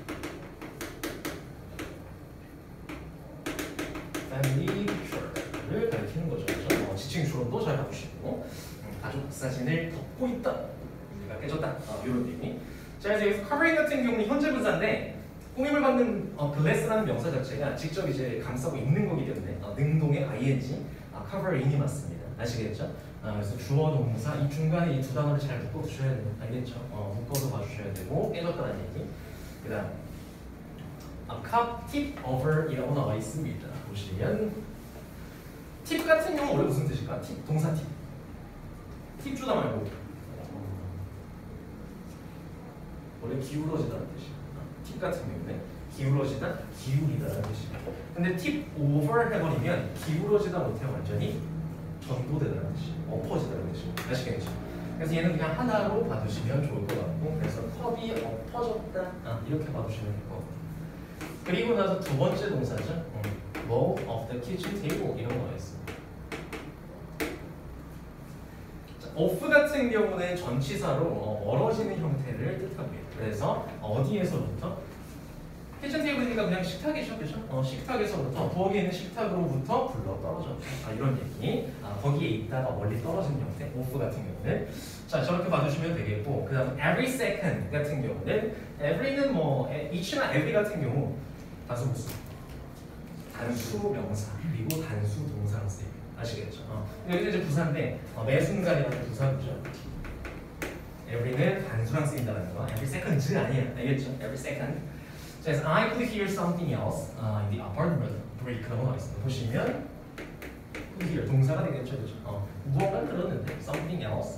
family picture를 가리키는 거죠. 그렇죠? 지칭 주어도 잘 봐주시고 가족 사진을 덮고 있다. 유리가 깨졌다. 이런 의미. 자, 그래서 여기서 covering 같은 경우는 현재 분사인데 꾸밈을 받는 glass라는 명사 자체가 직접 이제 감싸고 있는 거기 때문에 능동의 ing, covering이 맞습니다. 아시겠죠? 그래서 주어 동사 이 중간에 이 두 단어를 잘 묶어 두셔야 돼요. 알겠죠? 묶어서 봐주셔야 되고 깨졌다는 얘기. 그다음 cup tip over이라고 나와 있습니다. 보시면 팁 같은 경우 원래 무슨 뜻일까? 팁 동사 팁. 팁 주다 말고 원래 기울어지다는 뜻이에요. 팁 같은 경우는 기울어지다, 기울이다라는 뜻이에요. 근데 팁 오버 해버리면 기울어지다 못해 완전히 전도되다는 뜻이에요. 엎어지다는 뜻이에요. 아시겠죠? 그래서 얘는 그냥 하나로 봐두시면 좋을 것 같고 그래서 컵이 엎어졌다 이렇게 봐두시면 될 것 같고 그리고 나서 두 번째 동사죠. roll of the kitchen table 이런 거가 있습니다. off 같은 경우는 전치사로 멀어지는 형태를 뜻합니다. 그래서 어디에서부터? 키친 테이블이니까 그냥 식탁이죠, 그죠? 식탁에서부터 부엌에 있는 식탁으로부터 굴러 떨어졌다. 이런 얘기. 거기에 있다가 멀리 떨어진 형태. off 같은 경우는 자 저렇게 봐주시면 되겠고 그 다음 every second 같은 경우는 every는 뭐 each나 every 같은 경우 단수 무수 단수 명사 그리고 단수 동사로 쓰입니다. 아시겠죠? 여기는 이제 부사인데 매 순간이라는 부사죠. every는 단수랑 쓰인다는 거. every second 아니야. 알겠죠? every second. 자, 그래서 I could hear something else in the apartment break라고 나와 있습니다. 보시면 could hear 동사가 되겠죠, 그죠? 무언가를 들었는데 something else.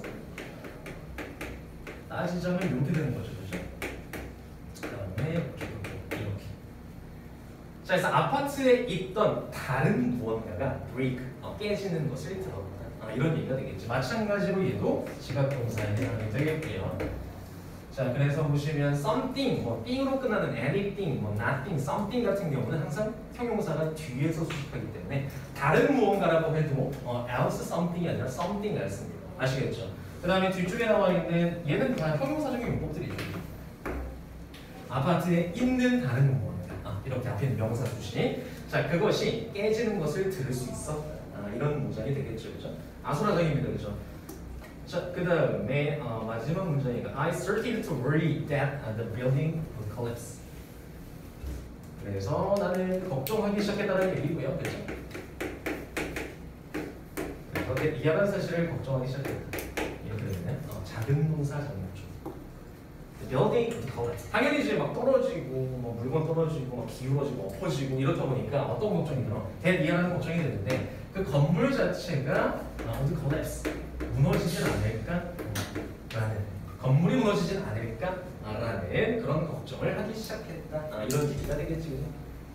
따지자면 이렇게 되는 거죠, 그죠? 그다음에 이렇게. 자, 그래서 아파트에 있던 다른 무언가가 break 깨지는 것을 들었다. 이런 얘기가 되겠죠. 마찬가지로 얘도 지각 동사에 해당이 되겠고요. 자, 그래서 보시면 something, thing으로 끝나는 anything, nothing, something 같은 경우는 항상 형용사가 뒤에서 수식하기 때문에 다른 무언가라고 해도 else something이 아니라 something else입니다. 아시겠죠? 그 다음에 뒤쪽에 나와 있는 얘는 다 형용사적인 용법들이죠. 아파트에 있는 다른 무언가 이렇게 앞에 있는 명사 수식. 자, 그것이 깨지는 것을 들을 수 있었다. 이런 문장이 되겠죠, 그죠? 아수라장입니다, 그죠? 자, 그 다음에 마지막 문장이가 I started to worry that the building would collapse. 그래서 나는 걱정하기 시작했다는 얘기고요, 그렇죠? 그런데 이해한 사실을 걱정하기 시작했다. 이렇게 되면 작은 동사 정목조. building collapse. 당연히 이제 막 떨어지고 뭐 물건 떨어지고 막 기울어지고 엎어지고 이렇다 보니까 어떤 걱정이 들어? 대이해하는 걱정이 되는데 그 건물 자체가 would collapse. 무너지진 않을까? 라는 건물이 무너지진 않을까? 라는 그런 걱정을 하기 시작했다. 이런 얘기가 되겠지.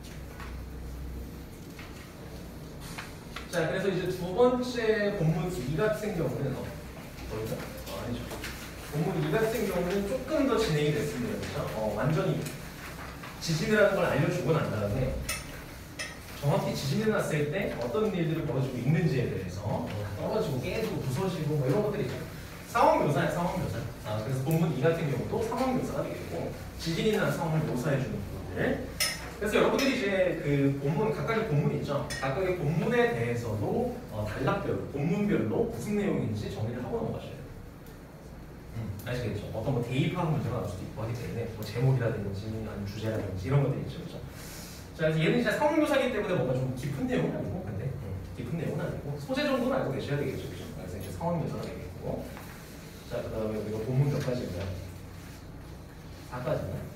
자, 그래서 이제 두 번째 본문 2 같은 경우는 아니죠. 본문 2 같은 경우는 조금 더 진행이 됐습니다. 그렇죠? 완전히 지진이라는 걸 알려주고 난 다음에 정확히 지진이 났을 때 어떤 일들이 벌어지고 있는지에 대해서 떨어지고 깨지고 부서지고 뭐 이런 것들이 있죠. 상황 묘사야, 상황 묘사. 그래서 본문 2 같은 경우도 상황 묘사가 되겠고 지진이 난 상황을 묘사해 주는 부분들. 그래서 여러분들이 이제 그 본문 각각의 본문 있죠. 각각의 본문에 대해서도 단락별로 본문별로 무슨 내용인지 정리를 하고 넘어가셔야 돼요. 아시겠죠? 어떤 뭐 대입학 문제가 나올 수도 있고 하기 때문에 뭐 제목이라든지 아니면 주제라든지 이런 것들이 있죠, 그렇죠? 자, 그래서 얘는 진짜 상황 묘사이기 때문에 뭔가 좀 깊은 내용은 아니고, 근데 깊은 내용은 아니고 소재 정도는 알고 계셔야 되겠죠, 그렇죠? 그래서 이제 상황 묘사가 되겠고, 자, 그다음에 우리가 본문 몇 가지인가? 4가지나?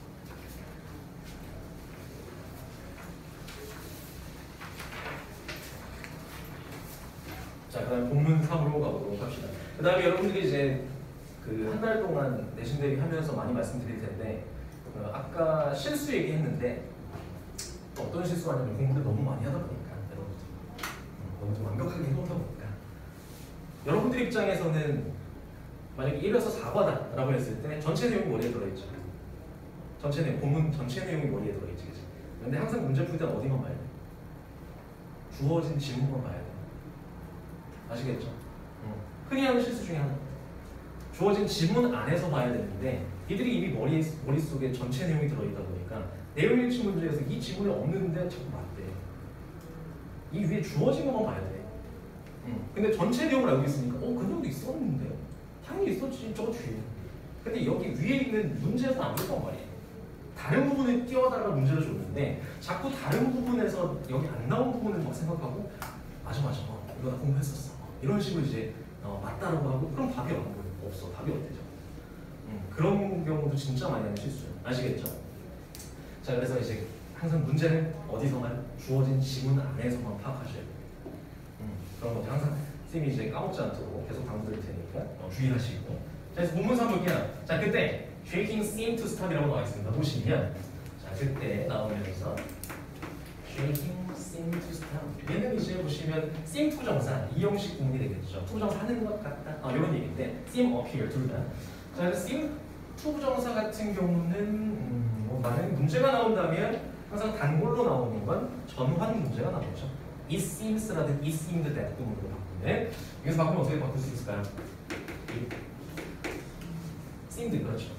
자, 그다음에 본문 3으로 가보도록 합시다. 그다음에 여러분들이 이제 그 한 달 동안 내신 대비 하면서 많이 말씀드릴 텐데, 아까 실수 얘기했는데 어떤 실수하냐면 공부를 너무 많이 하다 보니까 여러분들 너무 좀 완벽하게 해놓다 보니까 여러분들 입장에서는 만약에 1에서 4과다라고 했을 때 전체 내용이 머리에 들어있죠. 전체 내용, 본문 전체 내용이 머리에 들어있지, 그치? 근데 항상 문제 풀 때는 어디만 봐야 돼? 주어진 지문만 봐야 돼. 아시겠죠? 흔히 하는 실수 중에 하나. 주어진 지문 안에서 봐야 되는데 이들이 이미 머릿속에 전체 내용이 들어있다 보니까 내용 일치 문제에서 이 지문에 없는데 자꾸 맞대. 이 위에 주어진 것만 봐야 돼. 근데 전체 내용을 알고 있으니까 그 정도 있었는데 당연히 있었지, 저거 뒤에. 근데 여기 위에 있는 문제에서 안 됐단 말이에요. 다른 부분에 띄워달라 문제를 줬는데 자꾸 다른 부분에서 여기 안 나온 부분을 막 생각하고 맞아 이거 나 공부했었어 이런 식으로 이제 맞다라고 하고 그럼 답이 없어. 답이 없대죠. 그런 경우도 진짜 많이 하는 실수예요. 아시겠죠? 자, 그래서 이제 항상 문제는 어디서만 주어진 지문 안에서만 파악하셔야 돼요. 그런 것도 항상 쌤이 이제 까먹지 않도록 계속 당부드릴 테니까 주의하시고. 자, 그래서 본문 3 볼게요. 자, 그때 shaking seemed to stop이라고 나와 있습니다. 보시면 자, 그때 나오면서 shaking seemed to stop. 얘는 이제 보시면 seem to 정사 이 형식 구문이 되겠죠. to 정사 하는 것 같다. 이런 얘기인데 seem, appear 둘 다. 자, 그래서 seem to 정사 같은 경우는 만약에 문제가 나온다면 항상 단골로 나오는 건 전환 문제가 나오죠. It seems라든 it seemed that 구문으로 바꾸면 여기서 바꾸면 어떻게 바꿀 수 있을까요? It seemed, 그렇죠.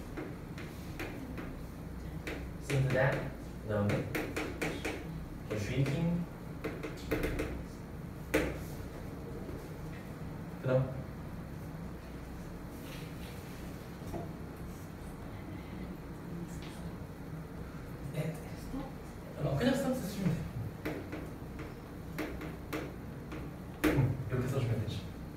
seemed that 그 다음에 shaking 그 다음 그냥 스탑 쓰시면 돼요. 이렇게 써주면 되죠.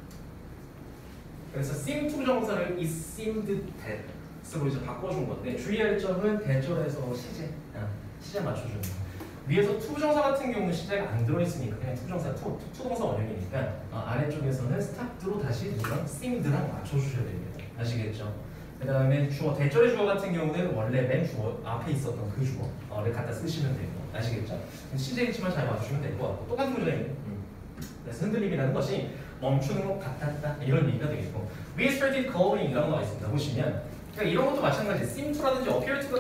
그래서 seem to 정사를 it seemed that으로 이제 바꿔준 건데 주의할 점은 대절에서 시제 맞춰주는 거. 위에서 to 정사 같은 경우는 시제가 안 들어있으니까 그냥 to 정사, to 동사 원형이니까 아래쪽에서는 stop로 다시 이런 seemed랑 맞춰주셔야 됩니다. 아시겠죠? 그 다음에 주어, 대절의 주어 같은 경우는 원래 맨 주어 앞에 있었던 그 주어를 갖다 쓰시면 되고, 아시겠죠? 시제 위치만 잘 맞추시면 될 것 같고 똑같은 구조예요. 그래서 흔들림이라는 것이 멈추는 것 같았다 이런 얘기가 되겠고, We started calling 이라고 나와 있습니다. 보시면 그러니까 이런 것도 마찬가지. seem to라든지 appear to가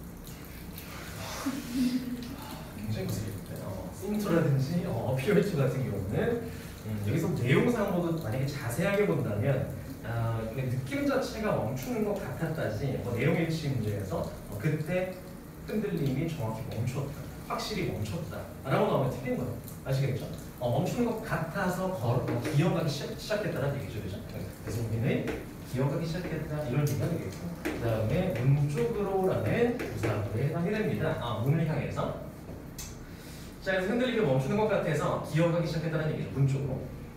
굉장히 거슬립니다. seem to라든지 appear to 같은 경우는 여기서 내용상으로도 만약에 자세하게 본다면 느낌 자체가 멈추는 것 같았다지 내용 일치 문제에서 그때 흔들림이 정확히 멈췄다, 확실히 멈췄다 라고 나오면 틀린 거예요. 아시겠죠? 멈추는 것 같아서 기어가기 시작했다는 얘기죠, 그죠? 그래서 우리는 기어가기 시작했다 이런 얘기가 되겠고, 그 다음에 문 쪽으로라는 부사에 해당이 됩니다. 문을 향해서. 자, 그래서 흔들림이 멈추는 것 같아서 기어가기 시작했다는 얘기죠, 문 쪽으로.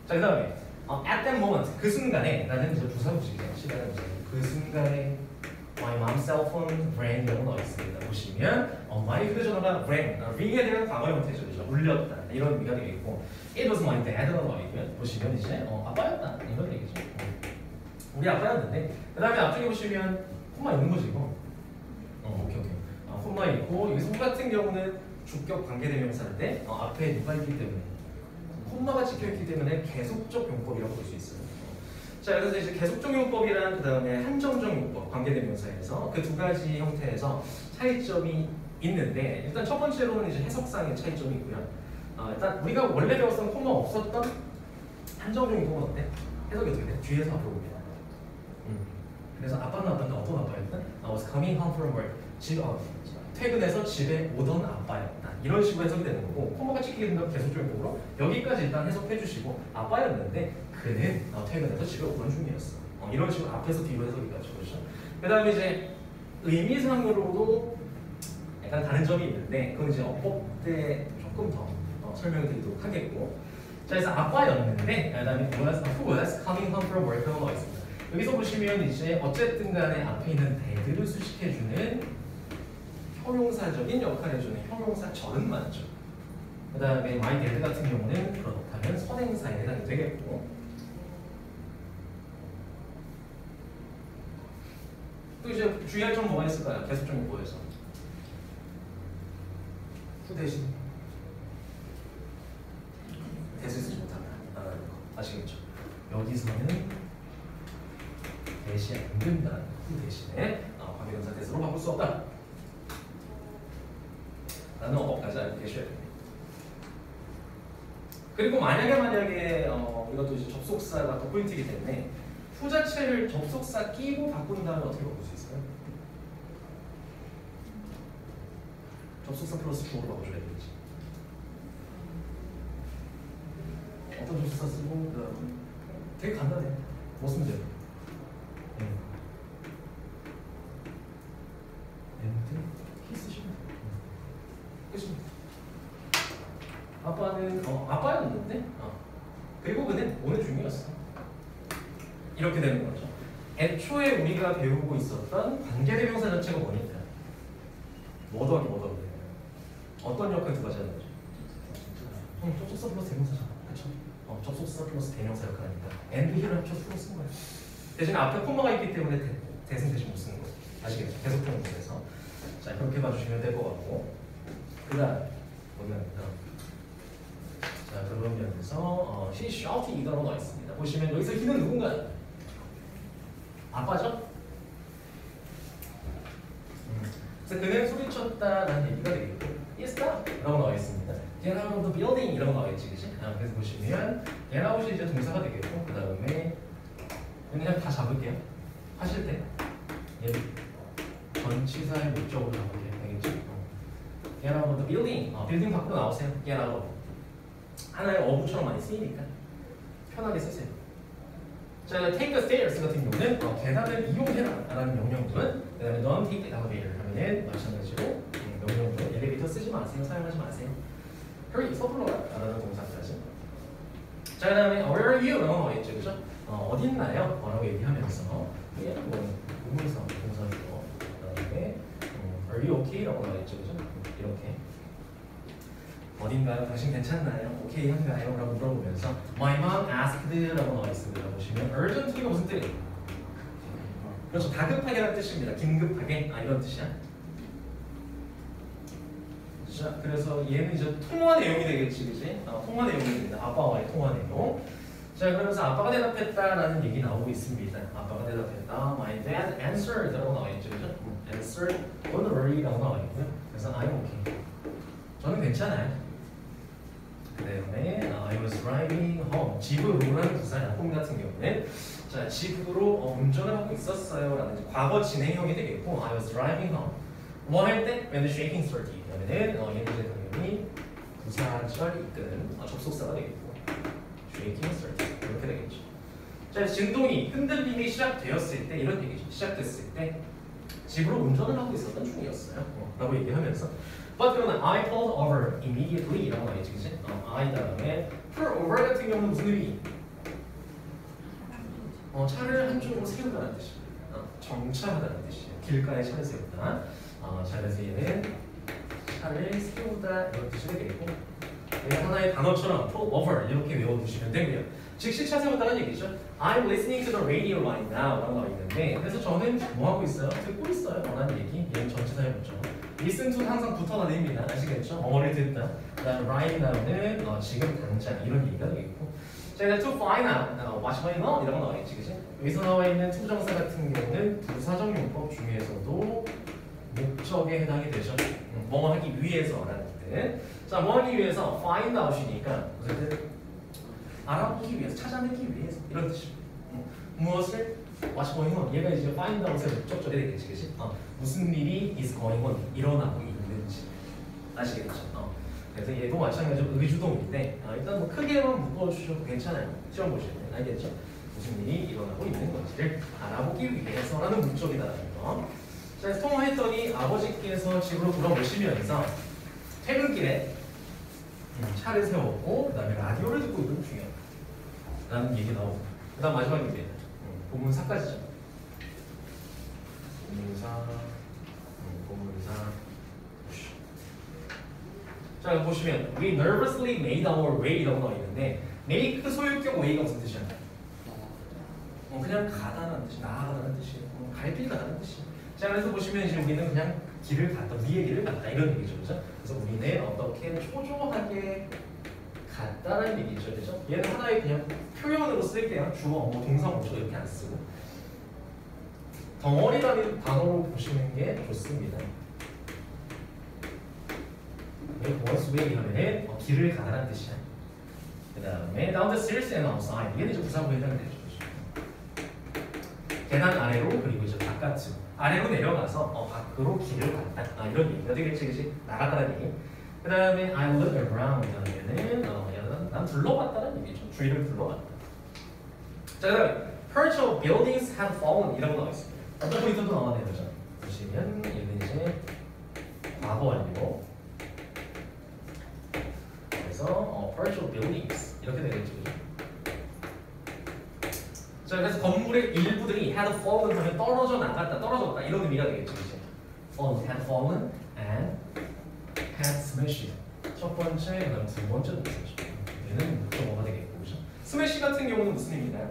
자, 그 다음에 at that moment 그 순간에 나는 이제 부사구식이에요. 시간을 그 순간에 my mom's cell phone rang이라고 나와 있습니다. 보시면 엄마의 휴대전화가 ring에 대한 과거의 형태죠. 그죠? 울렸다 이런 의미가 되겠고 it was my dad라고 나와 있고요. 보시면 이제 아빠였다 이런 얘기죠. 우리 아빠였는데 그 다음에 앞쪽에 보시면 콤마 있는 거지 이거. 오케이. 콤마 있고 여기서 후 같은 경우는 주격 관계대명사인데 앞에 누가 있기 때문에 콤마가 찍혀있기 때문에 계속적 용법이라고 볼 수 있어요. 자, 그래서 이제 계속적 용법이랑 그 다음에 한정적 용법 관계대명사에서 그 두 가지 형태에서 차이점이 있는데 일단 첫 번째로는 이제 해석상의 차이점이 있고요. 일단 우리가 원래 배웠던 콤마 없었던 한정적 용법은 어때? 해석이 어떻게 돼? 뒤에서 앞으로 옵니다. 그래서 아빠는 어떤 아빠였다? I was coming home from work. 퇴근해서 집에 오던 아빠였다. 이런 식으로 해석이 되는 거고 콤마가 찍히게 된다면 계속적인 법으로 여기까지 일단 해석해 주시고 아빠였는데 그는 퇴근해서 집에 오던 중이었어. 이런 식으로 앞에서 뒤로 해석이 가죠. 그렇죠? 그 다음에 이제 의미상으로도 약간 다른 점이 있는데 그건 이제 어법 때 조금 더 설명을 드리도록 하겠고 자, 그래서 아빠였는데 그 다음에 who was coming home from work라고 나와 있습니다. 여기서 보시면 이제 어쨌든 간에 앞에 있는 대들을 수식해주는 형용사적인 역할을 해주는 형용사 절은 맞죠. 그 다음에 my dad 같은 경우는 그렇다면 선행사에 해당이 되겠고 또 이제 주의할 점 뭐가 있을까요? 계속적 용법에서 후 대신 대신 쓰지 못한다 라는 거 아시겠죠? 여기서는 대시 안 된다는 후 대신에 관계동사 대수로 바꿀 수 없다 라는 어법까지 알고 계셔야 됩니다. 그리고 만약에 이것도 이제 접속사가 더 포인트이기 때문에 후 자체를 접속사 끼고 바꾼다면 어떻게 바꿀 수 있어요? 접속사 플러스 주어로 바꿔줘야 되겠지. 어떤 접속사 쓰고 되게 간단해. 뭐 쓰면 돼요? 히 쓰시면 돼요. 끝입니다. 아빠는 아빠였는데 그리고 그는 오늘 중이었어. 이렇게 되는 거죠. 애초에 우리가 배우고 있었던 관계대명사 자체가 뭐니까 뭐 더하기 어떤 역할 두 가지 하는 거죠? 접속사 플러스 대명사잖아. 그렇죠? 접속사 플러스 대명사 역할이니까 and here를 합쳐 수로 쓴 거예요. 대신에 앞에 콤마가 있기 때문에 대신 못 쓰는 거예요. 아시겠죠? 계속적인 부분에서 자 그렇게 봐주시면 될 것 같고 그다음 보면 자 그런 면에서 he shouted 이라고 나와 있습니다. 보시면 여기서 he는 누군가요? 아빠죠? 그래서 그는 소리쳤다라는 얘기가 되겠고 he stopped 라고 나와 있습니다. get out of the building 이라고 나와 있지, 그치? 그래서 보시면 get out이 이제 동사가 되겠고 그 다음에 그냥 다 잡을게요. 하실 때 얘를 전치사의 목적으로 잡을게요. 되겠죠? get out of the building 빌딩 밖으로 나오세요. get out of 하나의 어부처럼 많이 쓰이니까 편하게 쓰세요. 자, take the stairs 같은 경우는 계단을 이용해라 라는 명령문 그 다음에 don't take the elevator 하면은 마찬가지로 명령문 엘리베이터 쓰지 마세요. 사용하지 마세요. hurry 서둘러라 라는 동사까지 자, 그 다음에 where are you? 라고 나와 있죠. 그죠? 어딨나요? 라고 얘기하면서 얘는 뭐 동사 동사죠. 그 다음에 are you okay? 라고 나와 있죠. 그죠? 이렇게 어딘가요? 당신 괜찮나요? 오케이 한가요? 라고 물어보면서 My mom asked 라고 나와 있습니다. 보시면 urgently가 무슨 뜻이에요? 그렇죠. 다급하게 라는 뜻입니다. 긴급하게 이런 뜻이야. 자, 그래서 얘는 이제 통화 내용이 되겠지, 그지? 통화 내용입니다. 아빠와의 통화 내용. 자, 그러면서 아빠가 대답했다라는 얘기 나오고 있습니다. 아빠가 대답했다. My dad answered 라고 나와 있죠, 그죠? answered, don't worry 라고 나와 있고요. 그래서 I'm okay. 저는 괜찮아요. 그 다음에 I was driving home. 집으로라는 부사야. home 같은 경우는 자, 집으로 운전을 하고 있었어요 라는 과거 진행형이 되겠고 I was driving home. 뭐 할 때? When the shaking started. 그러면은 얘는 당연히 부사절 이끄는 접속사가 되겠고 shaking started. 이렇게 되겠죠. 자, 진동이 흔들림이 시작되었을 때 이런 얘기죠. 시작됐을 때 집으로 운전을 하고 있었던 중이었어요. 라고 얘기하면서 But 그러면 I pulled over immediately 라고 나와있지, 그치? I 다음에 pull over 같은 경우는 무슨 의미? 차를 한쪽으로 세우다는 뜻이에요. 정차하다는 뜻이에요. 길가에 차를 세우다. 자, 그래서 얘는 차를 세우다 이런 뜻이 되겠고, 얘는 하나의 단어처럼 pull over 이렇게 외워두시면 되고요. 즉시 차 세웠다는 얘기죠. I'm listening to the radio right now 라고 나와 있는데, 그래서 저는 뭐 하고 있어요? 듣고 있어요. 원하는 얘기. 얘는 전치사 해보죠. listen to 항상 붙어가 됩니다. 아시겠죠? 어머를 듣다. 그다음 right now는 지금 당장 이런 얘기가 되겠고, 자, 이제 to find out what's going on 이런 거 나와있지, 그치? 여기서 나와 있는 투정사 같은 경우는 부사적 용법 중에서도 목적에 해당이 되죠. 뭐 하기 위해서라는 뜻. 자, 뭐 하기 위해서 find out이니까 무슨 뜻? 알아보기 위해서, 찾아내기 위해서 이런 뜻이죠. 무엇을 what's going on? 얘가 이제 find out의 목적절이 되겠지, 그치? 무슨 일이 is going on 일어나고 있는지 아시겠죠? 그래서 얘도 마찬가지로 의주동인데 일단 뭐 크게만 묶어주셔도 괜찮아요. 시험 보실 때 알겠죠? 무슨 일이 일어나고 있는 건지를 알아보기 위해서라는 목적이다라는 거. 자, 그래서 통화했더니 아버지께서 집으로 돌아오시면서 퇴근길에 차를 세웠고 그 다음에 라디오를 듣고 있는 중이라는 얘기 나오고, 그 다음 마지막입니다. 본문사까지죠. 본문사. 자, 보시면 we nervously made our way라고 나와 있는데, make 소유격 way가 무슨 뜻이야? 그냥 가다라는 뜻이, 나아가다는 뜻이, 갈 길 가다는 뜻이. 자, 그래서 보시면 이제 우리는 그냥 길을 갔다, 위의 길을 갔다 이런 얘기죠, 그죠? 그래서 우리는 어떻게 초조하게 갔다라는 얘기죠, 그죠? 얘는 하나의 그냥 표현으로 쓸게요. 주어, 뭐 동사, 목적 이렇게 안 쓰고. 덩어리라는 단어로 보시는 게 좋습니다. was way 하면은 길을 가다라는 뜻이야. 그 다음에 down the stairs and outside. 얘는 이제 부사구에 해당이 되죠. 계단 아래로, 그리고 이제 바깥으로, 아래로 내려가서 밖으로 길을 갔다. 이런 얘기가 되겠지, 그치? 나갔다는 얘기. 그 다음에 I look around 하면은 난 둘러봤다는 얘기죠. 주위를 둘러봤다. 자, 그 다음에 parts of buildings have fallen 이라고 나와 있습니다. 어떤 포인트도 나와야 되죠. 보시면 얘는 이제 과거 완료. 그래서 parts of buildings 이렇게 되겠죠. 자, 그래서 건물의 일부들이 had fallen 하면 떨어져 나갔다, 떨어졌다 이런 의미가 되겠죠. 이제 had fallen and had smashed. 첫 번째, 그다음 두 번째 동사죠. 얘는 목적어가 되겠고, 그죠? 스매시 같은 경우는 무슨 의미인가요?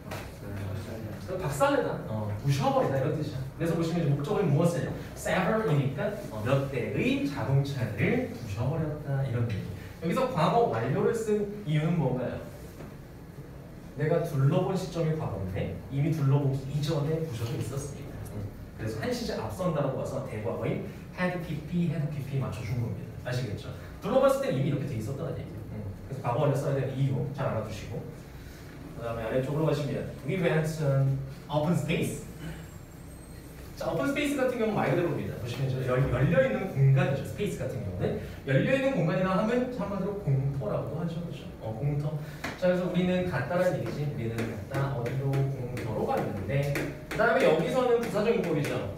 박살내다, 부셔버리다 이런 뜻이야. 그래서 보시면 이제 목적어는 무엇을? sever이니까 몇 대의 자동차를 부셔버렸다 이런 의미. 여기서 과거 완료를 쓴 이유는 뭔가요? 내가 둘러본 시점이 과거인데 이미 둘러보기 이전에 부셔져 있었습니다. 그래서 한 시제 앞선다라고 봐서 대과거인 had pp 맞춰준 겁니다. 아시겠죠? 둘러봤을 때 이미 이렇게 돼 있었다는 얘기예요. 그래서 과거 완료 써야 되는 이유 잘 알아두시고, 그 다음에 아래쪽으로 가시면 we went open space. 자, 오픈 스페이스 같은 경우는 말 그대로입니다. 보시면 열려있는 공간이죠. 스페이스 같은 경우는 열려있는 공간이라 하면 한마디로 공터라고도 하죠. 그렇죠? 공터. 자, 그래서 우리는 갔다라는 얘기지. 우리는 갔다 어디로? 공터로 갔는데, 그 다음에 여기서는 부사적 용법이죠.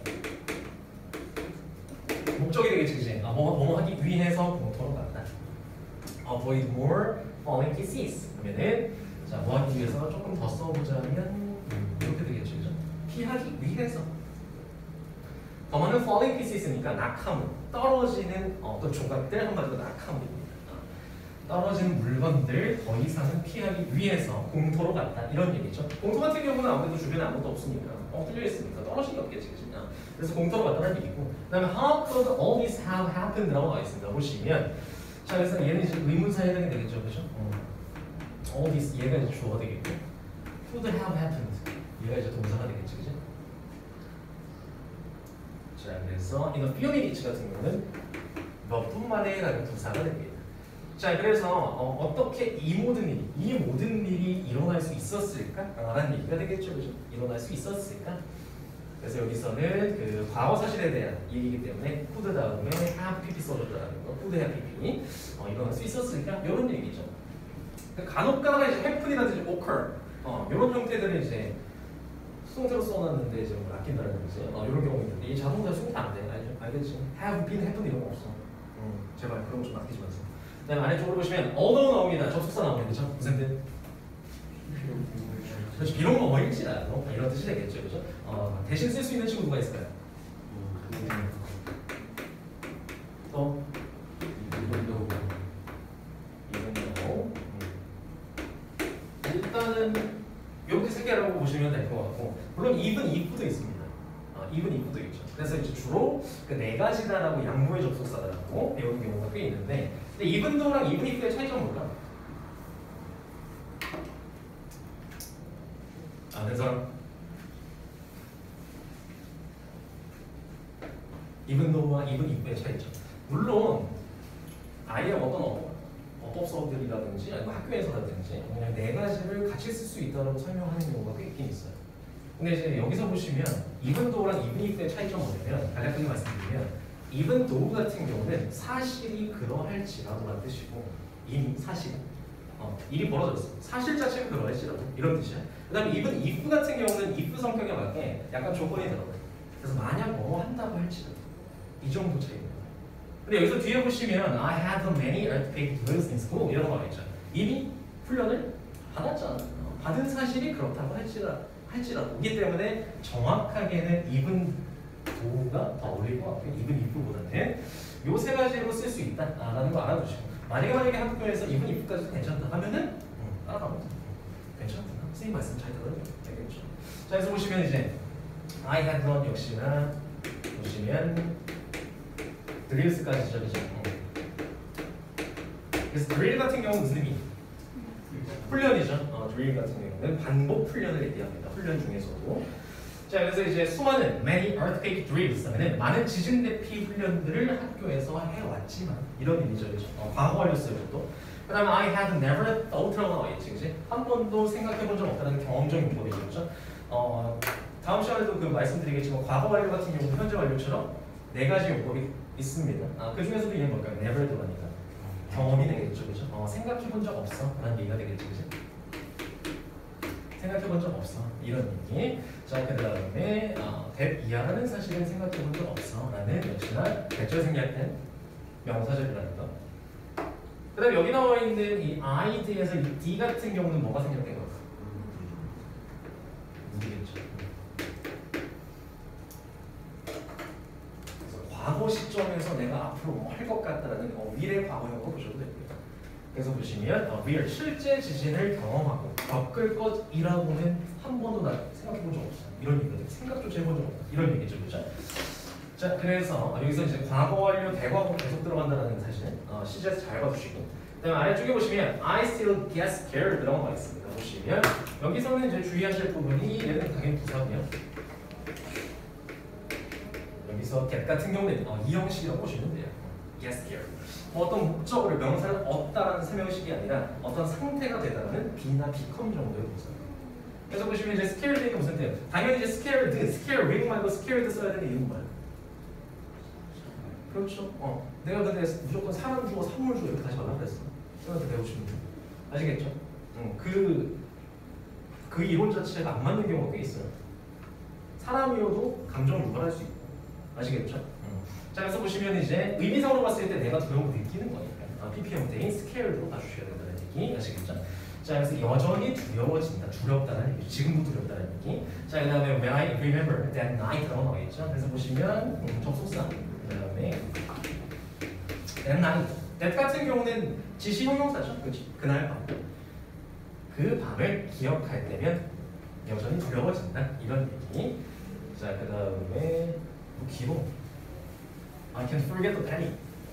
목적이 되겠지, 그치? 뭐 하기 위해서 공터로 갔다. Avoid more falling pieces. 그러면은 자, 뭐 하기 위해서 조금 더 써보자면 이렇게 되겠죠, 그죠? 피하기 위해서. 더 많은 falling pieces니까 낙하물, 떨어지는 어떤 조각들, 한마디로 낙하물입니다. 떨어지는 물건들 더 이상은 피하기 위해서 공터로 갔다 이런 얘기죠. 공터 같은 경우는 아무래도 주변에 아무것도 없으니까 뚫려 있으니까 떨어진 게 없겠지, 그치? 그래서 공터로 갔다는 얘기고, 그다음에 how could all this have happened라고 나와 있습니다. 보시면 자, 그래서 얘는 이제 의문사에 해당이 되겠죠, 그죠? all this 얘가 이제 주어가 되겠고, could have happened 얘가 이제 동사가 되겠지, 그죠? 자, 그래서 이거 few minutes 같은 경우는 몇 분 만에 라는 부사가 됩니다. 자, 그래서 어떻게 이 모든 일이 일어날 수 있었을까? 라는 얘기가 되겠죠, 그죠? 일어날 수 있었을까? 그래서 여기서는 그 과거 사실에 대한 얘기이기 때문에 could 다음에 have pp 써줬다는 거, could have pp 일어날 수 있었을까? 이런 얘기죠. 간혹 가다가 이제 happen이라든지 occur 이런 형태들은 이제 수동태로 써놨는데 이제 뭐 아낀다는 거지. 이런 경우 있는데 이 자동차 수동태 안 돼. 알겠지? have been, happen 이런 거 없어. 제발 그런 거 좀 아끼지 마세요. 그다음에 아래쪽으로 보시면 although 나옵니다. 접속사 나오는 거죠. 무슨 뜻? 그렇죠. 비록 뭐일지라도 이런 뜻이 되겠죠, 그죠? 대신 쓸 수 있는 친구 누가 있을까요? 또 이분도 일단은 이렇게 세 개라고 보시면 될 것 같고, 물론 even if도 있습니다. even if도 있죠. 그래서 이제 주로 그 네 가지다라고 양보의 접속사다라고 배우는 경우가 꽤 있는데, 근데 even though랑 even if의 차이점은 뭘까? 아는 사람? even though와 even if의 차이점. 물론 아예 어떤 어법서들이라든지 아니면 학교에서라든지 그냥 네 가지를 같이 쓸 수 있다고 설명하는 경우가 꽤 있긴 있어요. 근데 이제 여기서 보시면 even though랑 even if의 차이점은 뭐냐면, 간략하게 말씀드리면 even though 같은 경우는 사실이 그러할지라도라는 뜻이고, 이미 사실 일이 벌어졌어. 사실 자체가 그러할지라도 이런 뜻이야. 그 다음에 even if 같은 경우는 if 성격에 맞게 약간 조건이 들어가요. 그래서 만약 뭐 한다고 할지라도 이 정도 차이입니다. 근데 여기서 뒤에 보시면 I had many earthquake drills in school 이런 거 있죠. 이미 훈련을 받았잖아. 받은 사실이 그렇다고 할지라도이기 때문에 정확하게는 even though가 더 어울릴 것 같고요. even if보다는 요 세 가지로 쓸 수 있다라는 거 알아두시고, 만약에 학교에서 even if까지도 괜찮다 하면은 따라가면 괜찮구나. 선생님 말씀 잘 들어요. 알겠죠? 자, 여기서 보시면 이제 I had done 역시나 보시면 드릴스까지죠, 그죠? 그래서 드릴 같은 경우는 무슨 의미? 훈련이죠. 드릴 같은 경우는 반복 훈련을 얘기합니다. 훈련 중에서도. 자, 그래서 이제 수많은 many earthquake drills 하면은 많은 지진 대피 훈련들을 학교에서 해왔지만 이런 의미죠, 그죠? 과거 완료 써요, 또. 그다음에 I had never thought라고 나와 있지, 그지? 한 번도 생각해본 적 없다는 경험적 용법이죠, 그죠? 다음 시간에도 그 말씀드리겠지만 과거 완료 같은 경우는 현재 완료처럼 네 가지 용법이 있습니다. 그 중에서도 얘는 뭘까요? never do라니까 경험이 되겠죠, 그죠? 생각해본 적 없어 라는 얘기가 되겠죠, 그죠? 생각해본 적 없어 이런 얘기. 자, 그 다음에 that 이하라는 사실은 생각해본 적 없어 라는 역시나 대절 생략된 명사절이라는 거. 그 다음에 여기 나와 있는 이 id에서 이 d 같은 경우는 뭐가 생략된 걸까? 무리겠죠. 그래서 과거 시점에서 내가 앞으로 뭐 할 것 같다라는 미래 과거형으로 보셔도 되고요. 그래서 보시면 real 실제 지진을 경험하고 겪을 것이라고는 한 번도 나 생각해본 적 없어. 이런 얘기거든. 생각조차 해본 적 없다. 이런 얘기죠, 그렇죠? 자, 그래서 여기서 이제 과거 완료 대과거 계속 들어간다는 사실 시제에서 잘 봐주시고, 그다음에 아래쪽에 보시면 I still get scared 라고 나와 있습니다. 보시면 여기서는 이제 주의하실 부분이 얘는 당연히 부사고요. 여기서 get 같은 경우는 이 형식이라고 보시면 돼요. get scared. 어떤 목적으로 명사를 얻다라는 설명식이 아니라 어떤 상태가 되다라는 be나 become 정도의 동사. 그래서 보시면 이제 scared가 무슨 뜻이에요? 당연히 이제 scared 말고 scared 써야 되는 이유는 뭐예요? 그렇죠. 내가 근데 무조건 사람 주어 선물 주어 이렇게 다시 말하면 됐어. 이렇게 배우시면 돼요. 아시겠죠? 그 이론 자체가 안 맞는 경우가 꽤 있어요. 사람이어도 감정을 유발할 수 있고. 아시겠죠? 자, 그래서 보시면 이제 의미상으로 봤을 때 내가 두려움을 느끼는 거니까 PPM 대인 scared로 봐주셔야 된다는 얘기 아시겠죠? 자, 그래서 여전히 두려워진다, 두렵다는 얘기, 지금도 두렵다는 얘기. 자, 그 다음에 when I remember that night라고 나와있죠? 그래서 보시면 접속사, 그 다음에 that night, that 같은 경우는 지시 형용사죠, 그렇지? 그날 밤, 그 밤을 기억할 때면 여전히 두려워진다 이런 얘기. 자, 그 다음에 뭐 길어. I can forget the penny.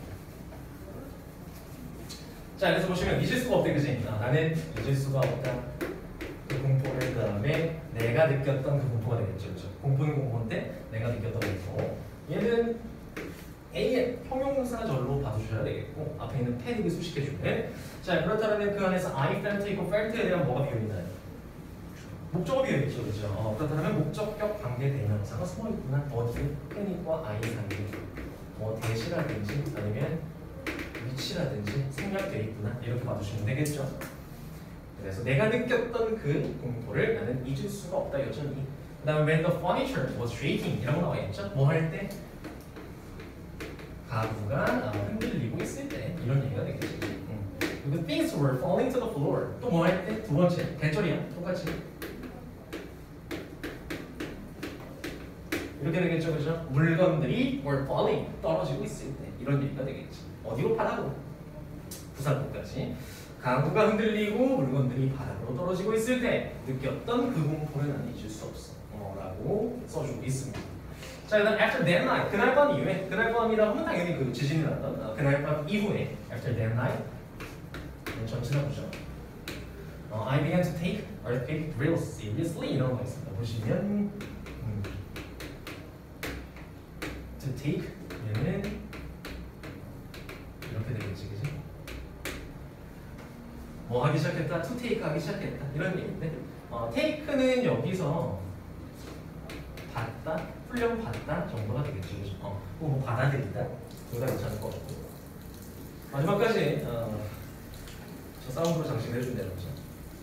자, 그래서 보시면 잊을 수가 없대, 그지? 나는 잊을 수가 없다. 그 공포를 그 다음에 내가 느꼈던 그 공포가 되겠죠, 그렇죠? 공포는 공포인데 내가 느꼈던 공포. 얘는 A의 형용사절로 봐주셔야 되겠고 앞에 있는 패닉을 수식해주는. 자, 그렇다면 그 안에서 I felt 있고 felt에 대한 뭐가 비어있나요? 목적어 비어있죠, 그렇죠? 그렇다면 목적격 관계 대명사가 숨어있구나. 어디에? 패닉과 I 사이에. 뭐 대시라든지 아니면 위치라든지 생략되어 있구나 이렇게 봐주시면 되겠죠. 그래서 내가 느꼈던 그 공포를 나는 잊을 수가 없다 여전히. 그 다음에 when the furniture was shaking 이라고 나와 있죠. 뭐 할 때? 가구가 흔들리고 있을 때 이런 얘기가 되겠죠. 그리고 things were falling to the floor 또 뭐 할 때? 두 번째 개쩔이야 똑같이 되겠죠, 그죠? 물건들이 were falling, 떨어지고 있을 때 이런 얘기가 되겠지. 어디로? 바다로. 부산까지. 가구가 흔들리고 물건들이 바닥으로 떨어지고 있을 때 느꼈던 그 공포는 난 잊을 수 없어. 라고 써주고 있습니다. 자, 일단 after that night, 그날 밤 이후에, 그날 밤이라고 하면 당연히 그 지진이 났던 그날 밤 이후에 after that night 전체가 보죠. I began to take earthquake drills seriously 이런 거 있습니다. 보시면 to take 얘는 이렇게 되겠지, 그지? 뭐 하기 시작했다, to take 하기 시작했다 이런 얘기인데 take는 여기서 받다, 훈련받다 정도가 되겠죠, 그죠? 뭐 받아들이다, 둘 다 괜찮을 것 같고 마지막까지 저 사운드로 장식을 해준다는 거죠.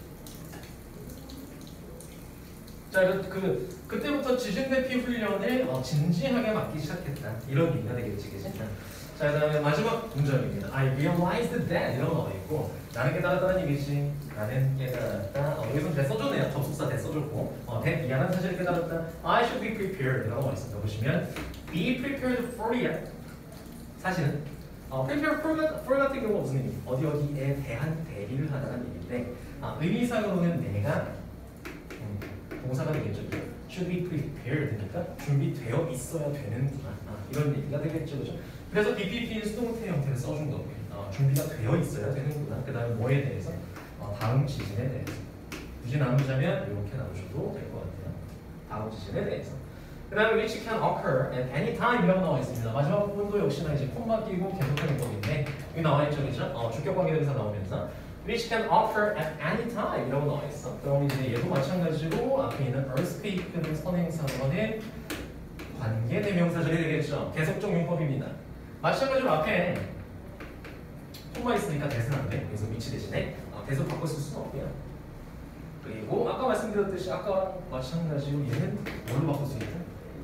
자, 그때부터 지진 대피 훈련을 진지하게 맡기 시작했다 이런 의미가 되겠지, 그지? 자, 그다음에 마지막 문장입니다. I realized that 이런 거 나와 있고 나는 깨달았다는 얘기지. 나는 깨달았다. 여기서 대 써줬네요. 접속사 대 써줬고 that 이하는 사실 깨달았다. I should be prepared 이런 거 있습니다. 보시면 be prepared for it. 사실은 prepare for 같은 경우가 무슨 의미? 어디에 대한 대비를 하다는 얘기인데 의미상으로는 내가 동사가 되겠죠. should be prepared니까 준비되어 있어야 되는구나. 이런 얘기가 되겠죠, 그죠? 그래서 BPP는 수동태 형태를 써준 거고요. 준비가 되어 있어야 되는구나. 그 다음에 뭐에 대해서? 다음 지진에 대해서. 굳이 나누자면 이렇게 나누셔도 될 것 같아요. 다음 지진에 대해서. 그 다음에 which can occur at any time 이라고 나와 있습니다. 마지막 부분도 역시나 이제 콤마 끼고 계속하는 법인데 여기 나와 있죠, 그죠? 주격 관계대명사 나오면서 which can occur at any time 이라고 나와 있어. 그럼 이제 얘도 마찬가지로 앞에 있는 earthquake는 선행사원의 관계대명사절이 되겠죠. 계속적 용법입니다. 마찬가지로 앞에 콤마 있으니까 대수는 안 돼. 그래서 위치 대신에 대수 바꿔 쓸 수는 없고요. 그리고 아까 말씀드렸듯이 아까랑 마찬가지로 얘는 뭘로 바꿀 수 있다?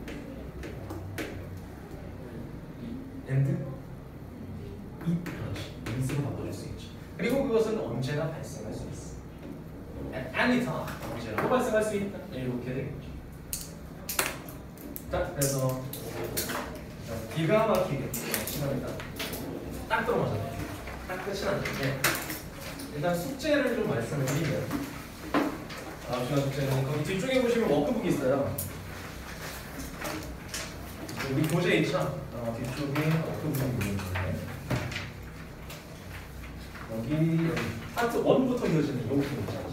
and? 그렇지. is로 바꿔줄 수 있죠. 그리고 그것은 언제나 발생할 수 있어. at any time. 언제나 발생할 수 있다. 이렇게 되겠죠. 자, 그래서 기가 막히게 시간이 딱 들어맞았네. 딱 끝이 났는데 일단 숙제를 좀 말씀을 드리면 다음 시간 숙제는 거기 뒤쪽에 보시면 워크북이 있어요. 우리 교재 있죠? 뒤쪽에 워크북이 있는데 여기 파트 1부터 이어지는 이 워크북 있잖아요.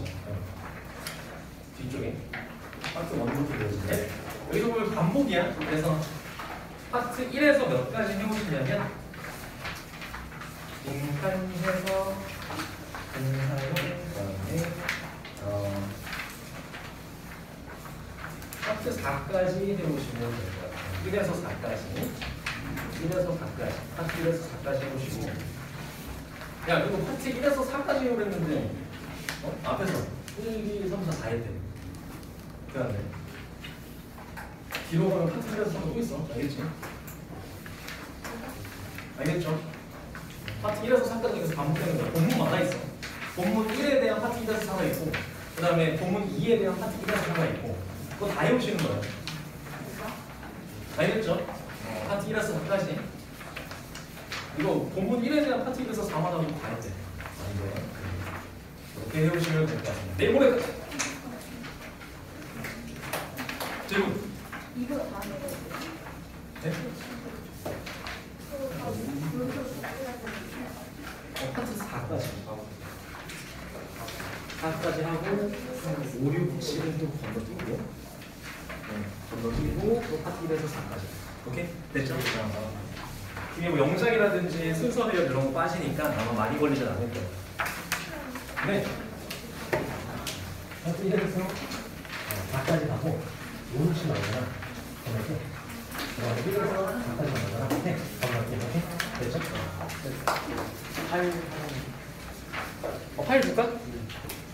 뒤쪽에 파트 1부터 이어지는데 여기서 보면 반복이야. 그래서 파트 1에서 몇 가지 해보시냐면 빈칸해서 분사형 그다음에 파트 4까지 해보시면 될 것 같아요. 1에서 4까지 1에서 4까지 파트 1에서 4까지 해보시고 야 그리고 파트 1에서 4까지 해보랬는데 앞에서 1, 2, 3, 4 다 했대. 그 다음에 뒤로 가면 파트 1에서 4가 또 있어. 알겠지? 알겠죠? 파트 1에서 4까지 계속 반복되는 거야. 본문마다 있어. 본문 1에 대한 파트 1에서 4가 있고 그 다음에 본문 2에 대한 파트 1에서 4가 있고 그거 다 해오시는 거예요. 알겠죠? 파트 1에서 4까지 이거 본문 1에 대한 파트 1에서 4마다 이거 다 했대. 아니고요. 이렇게 해오시면 될 것 같습니다. 내일 모레까지. 질문. 이거 다 해야 돼. 네? 파트 4까지 하고 4까지 하고 5, 6, 7은 또 건너뛰고 건너뛰고 또 파트 1에서 4까지 오케이? 됐죠? 이게 뭐 영상이라든지 순서 배열 이런 거 빠지니까 아마 많이 걸리진 않을 거예요. 네. 파트 1에서 4까지 가고 5, 6, 7 나오잖아. 건너뛰고 1에서 4까지 나오잖아. 네. 건너뛰고 오케이? 됐죠? 파일 줄까?